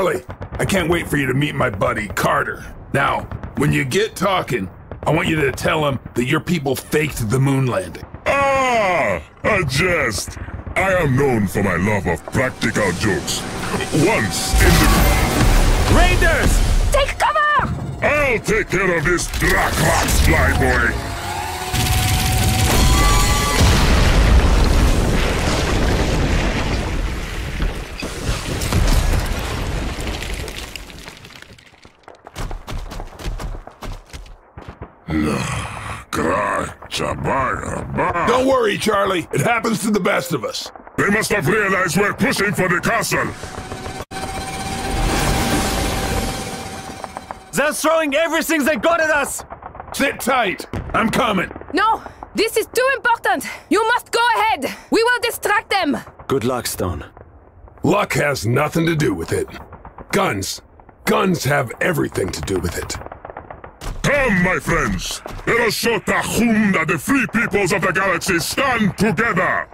Charlie, I can't wait for you to meet my buddy, Carter. Now, when you get talking, I want you to tell him that your people faked the moon landing. Ah, a jest. I am known for my love of practical jokes. Once in the... Raiders! Take cover! I'll take care of this Draclox, flyboy. Don't worry, Charlie. It happens to the best of us. They must have realized we're pushing for the castle. They're throwing everything they got at us! Sit tight. I'm coming. No! This is too important! You must go ahead! We will distract them! Good luck, Stone. Luck has nothing to do with it. Guns. Guns have everything to do with it. Come, my friends! Let us show Tahum that the free peoples of the galaxy stand together!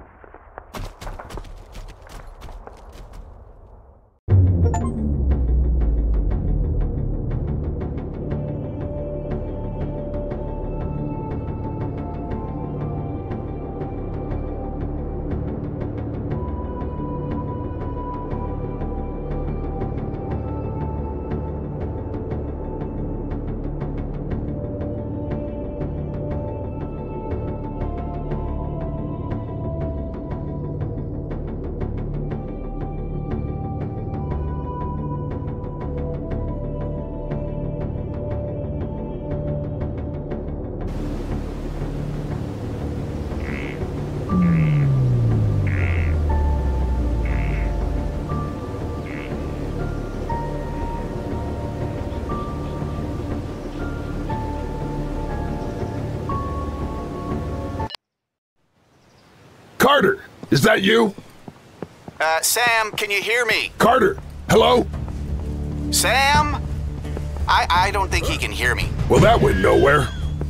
Carter, is that you? Sam, can you hear me? Carter, hello? Sam? I don't think he can hear me. Well, that went nowhere.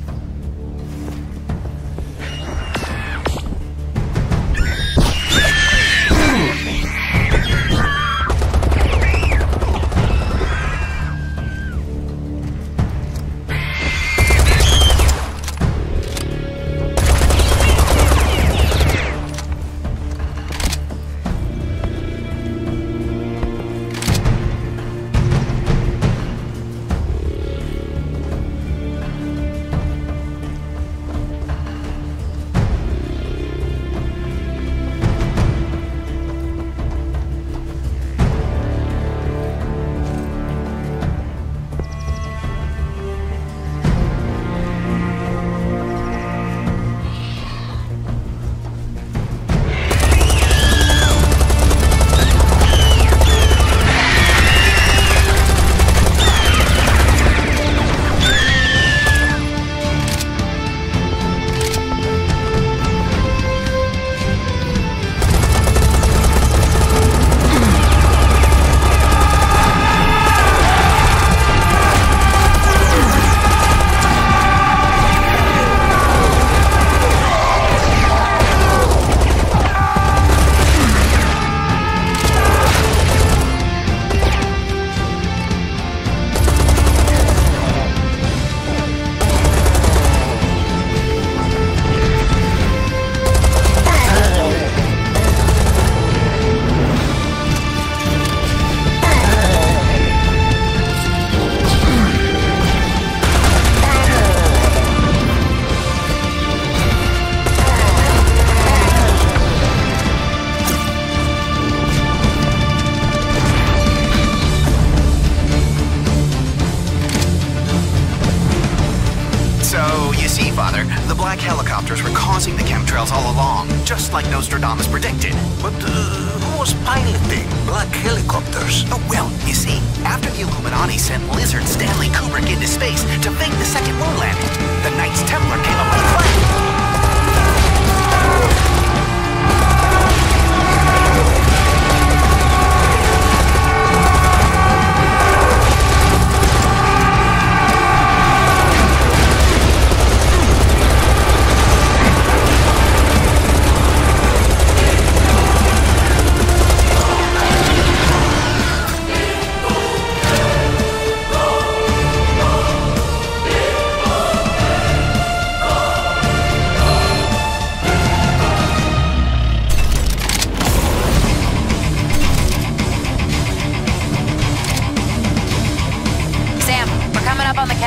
helicopters were causing the chemtrails all along, just like Nostradamus predicted. But who was piloting black helicopters? Oh, well, you see, after the Illuminati sent Lizard Stanley Kubrick into space to fake the second moon landing, the Knights Templar came up with a plan.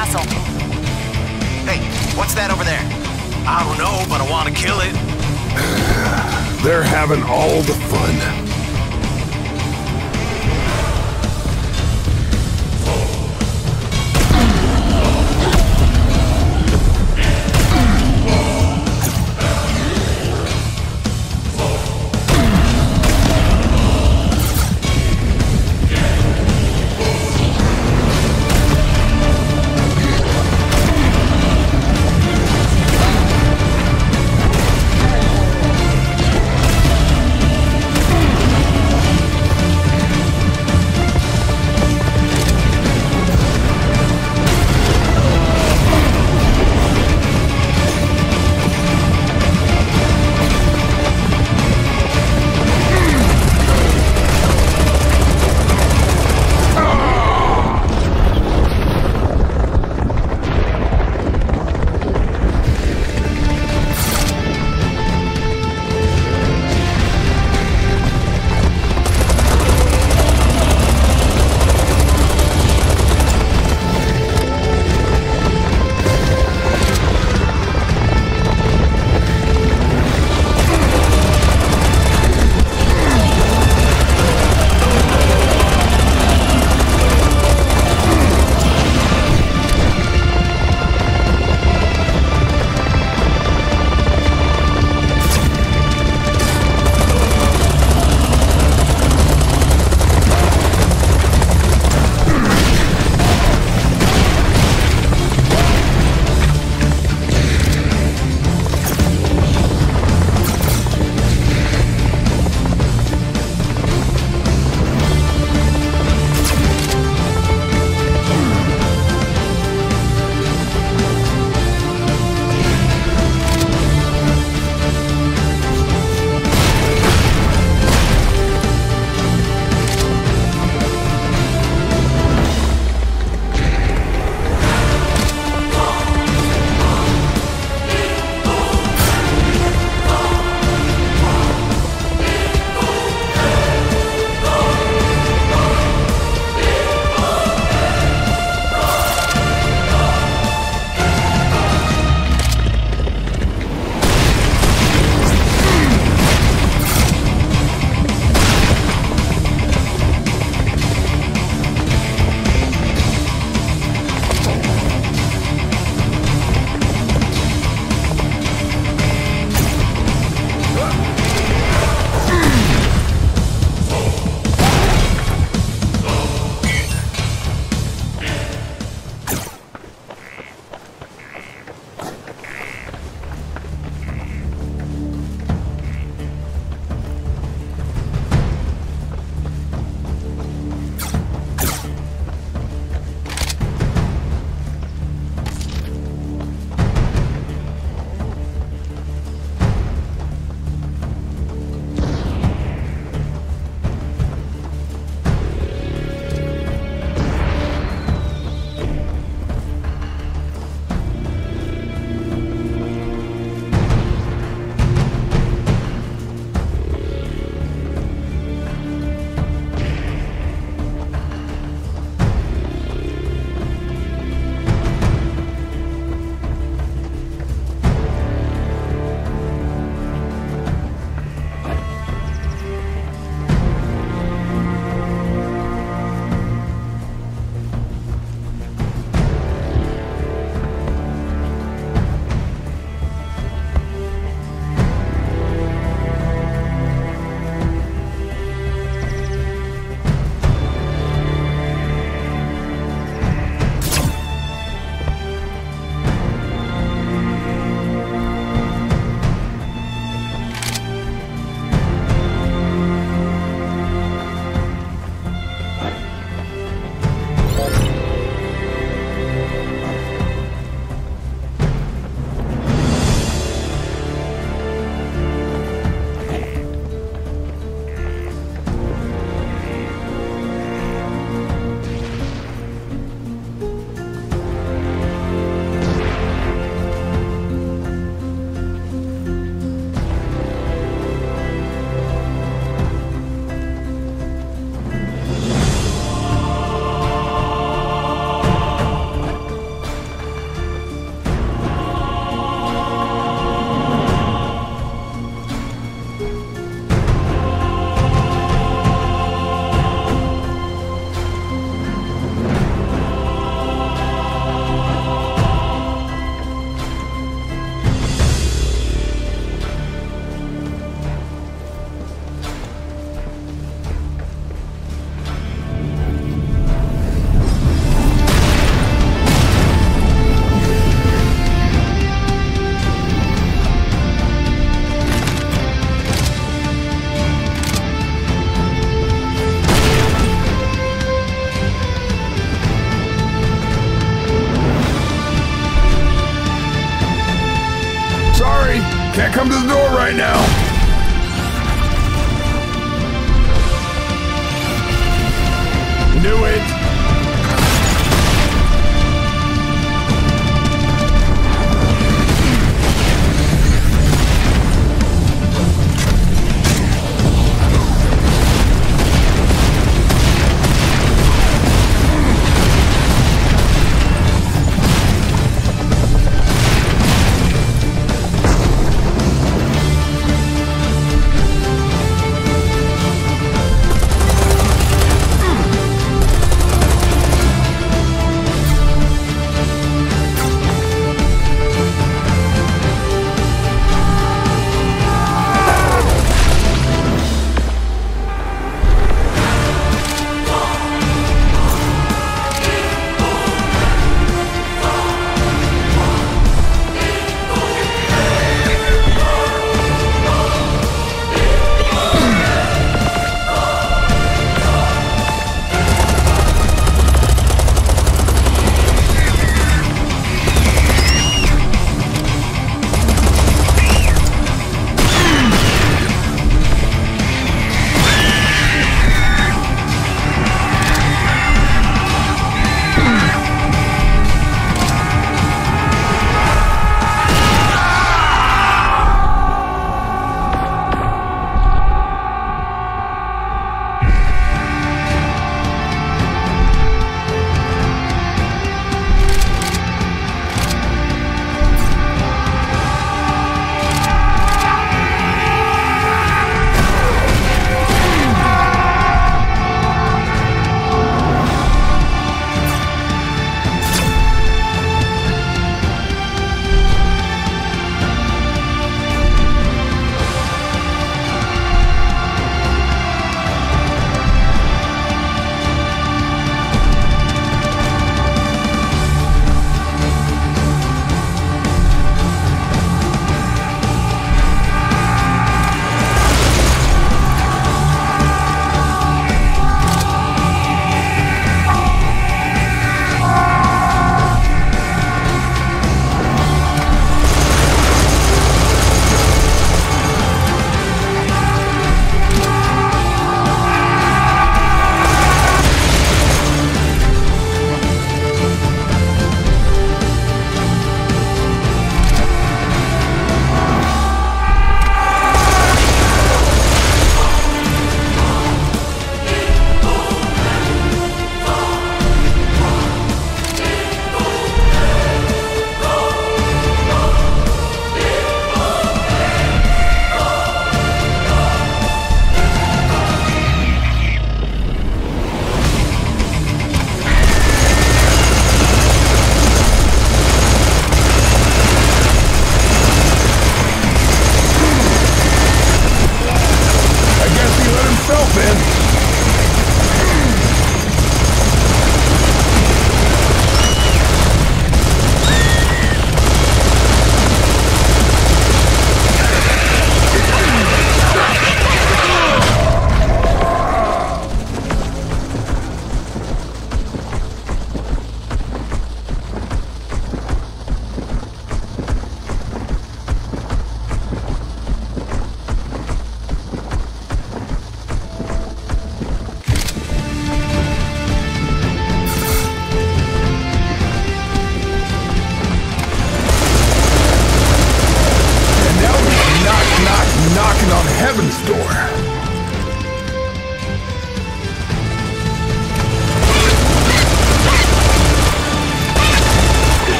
castle. Hey, what's that over there? I don't know, but I want to kill it. They're having all the fun. Can't come to the door right now. Knew it.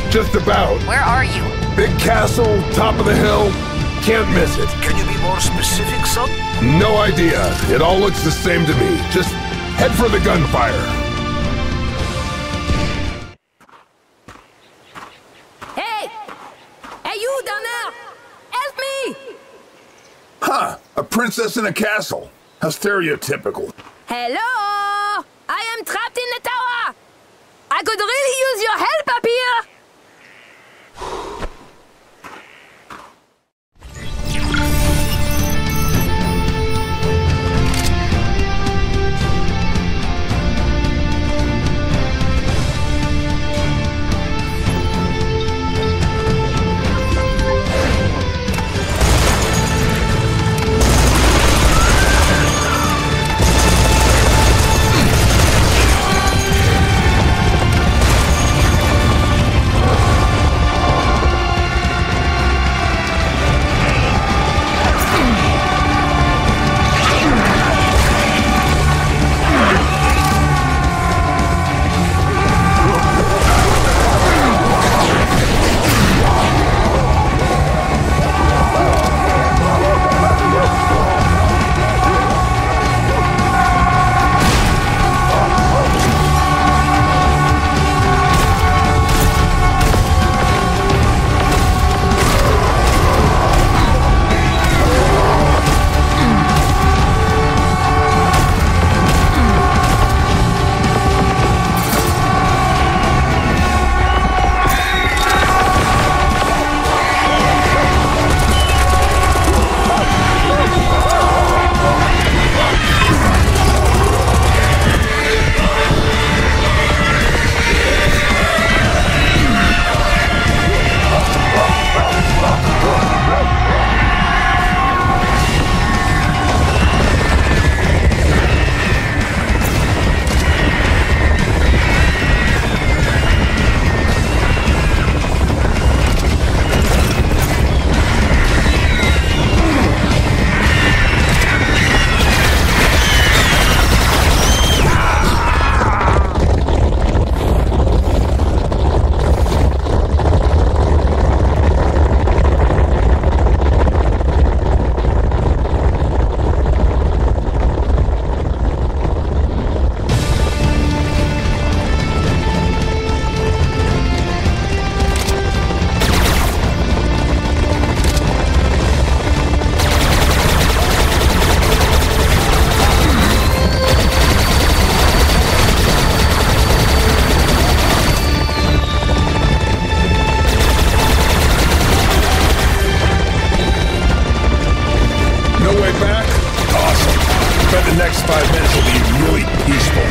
Just about. Where are you? Big castle, top of the hill. Can't miss it. Can you be more specific, son? No idea. It all looks the same to me. Just head for the gunfire. Hey! Hey, you down there! Help me! Huh. A princess in a castle. How stereotypical. Hello! I am trapped in the tower! I could really use your help up here! bet the next 5 minutes will be really peaceful.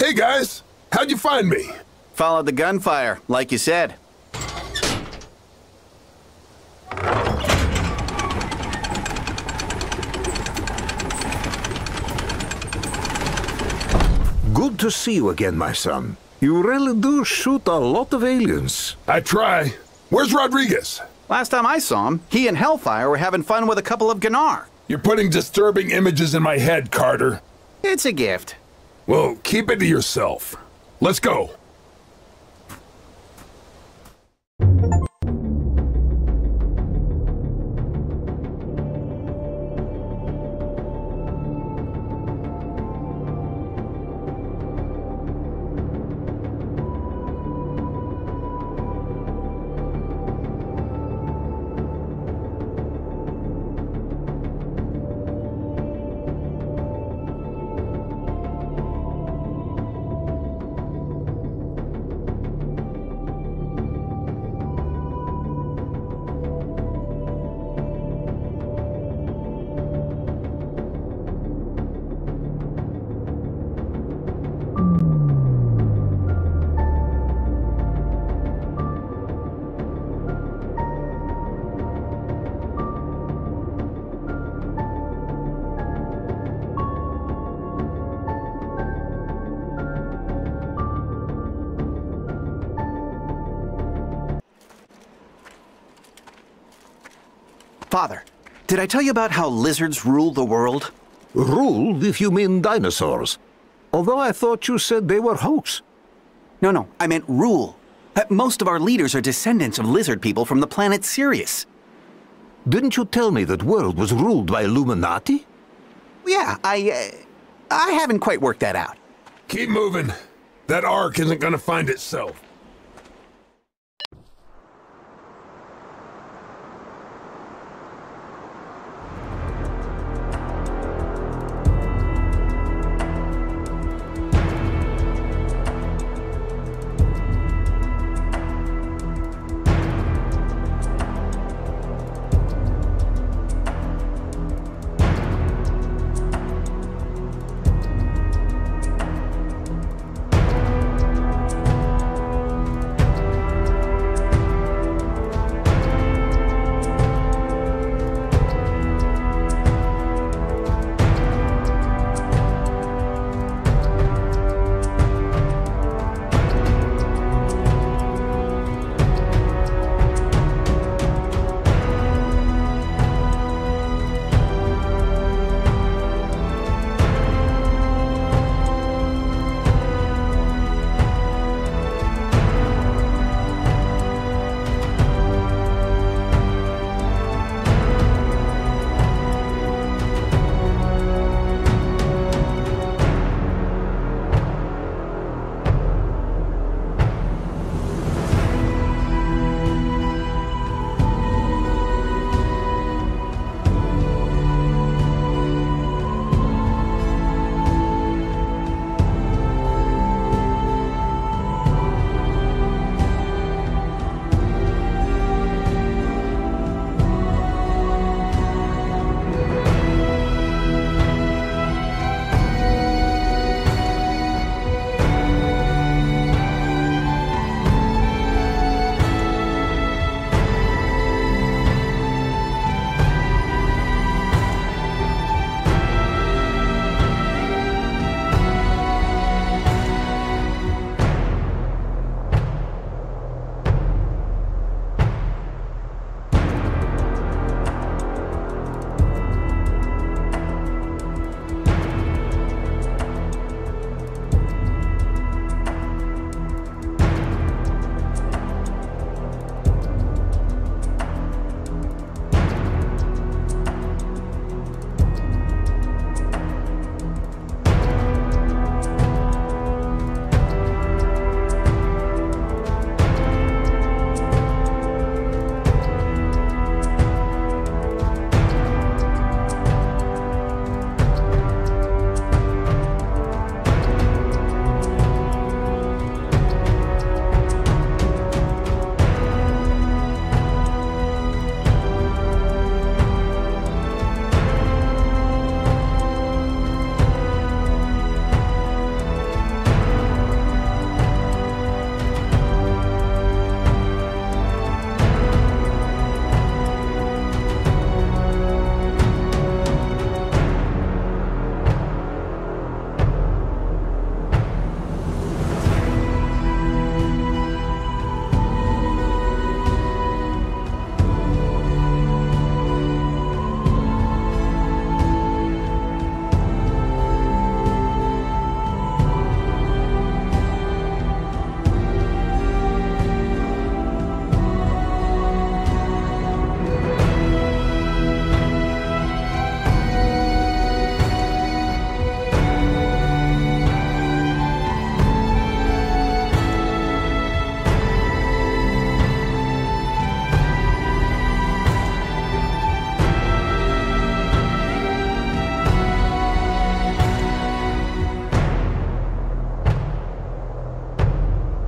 Hey guys, how'd you find me? Followed the gunfire, like you said. Good to see you again, my son. You really do shoot a lot of aliens. I try. Where's Rodriguez? Last time I saw him, he and Hellfire were having fun with a couple of Gnar. You're putting disturbing images in my head, Carter. It's a gift. Well, keep it to yourself. Let's go. Father, did I tell you about how lizards rule the world? Rule, if you mean dinosaurs. Although I thought you said they were hoax. No, I meant rule. Most of our leaders are descendants of lizard people from the planet Sirius. Didn't you tell me that world was ruled by Illuminati? Yeah, I haven't quite worked that out. Keep moving. That ark isn't gonna find itself.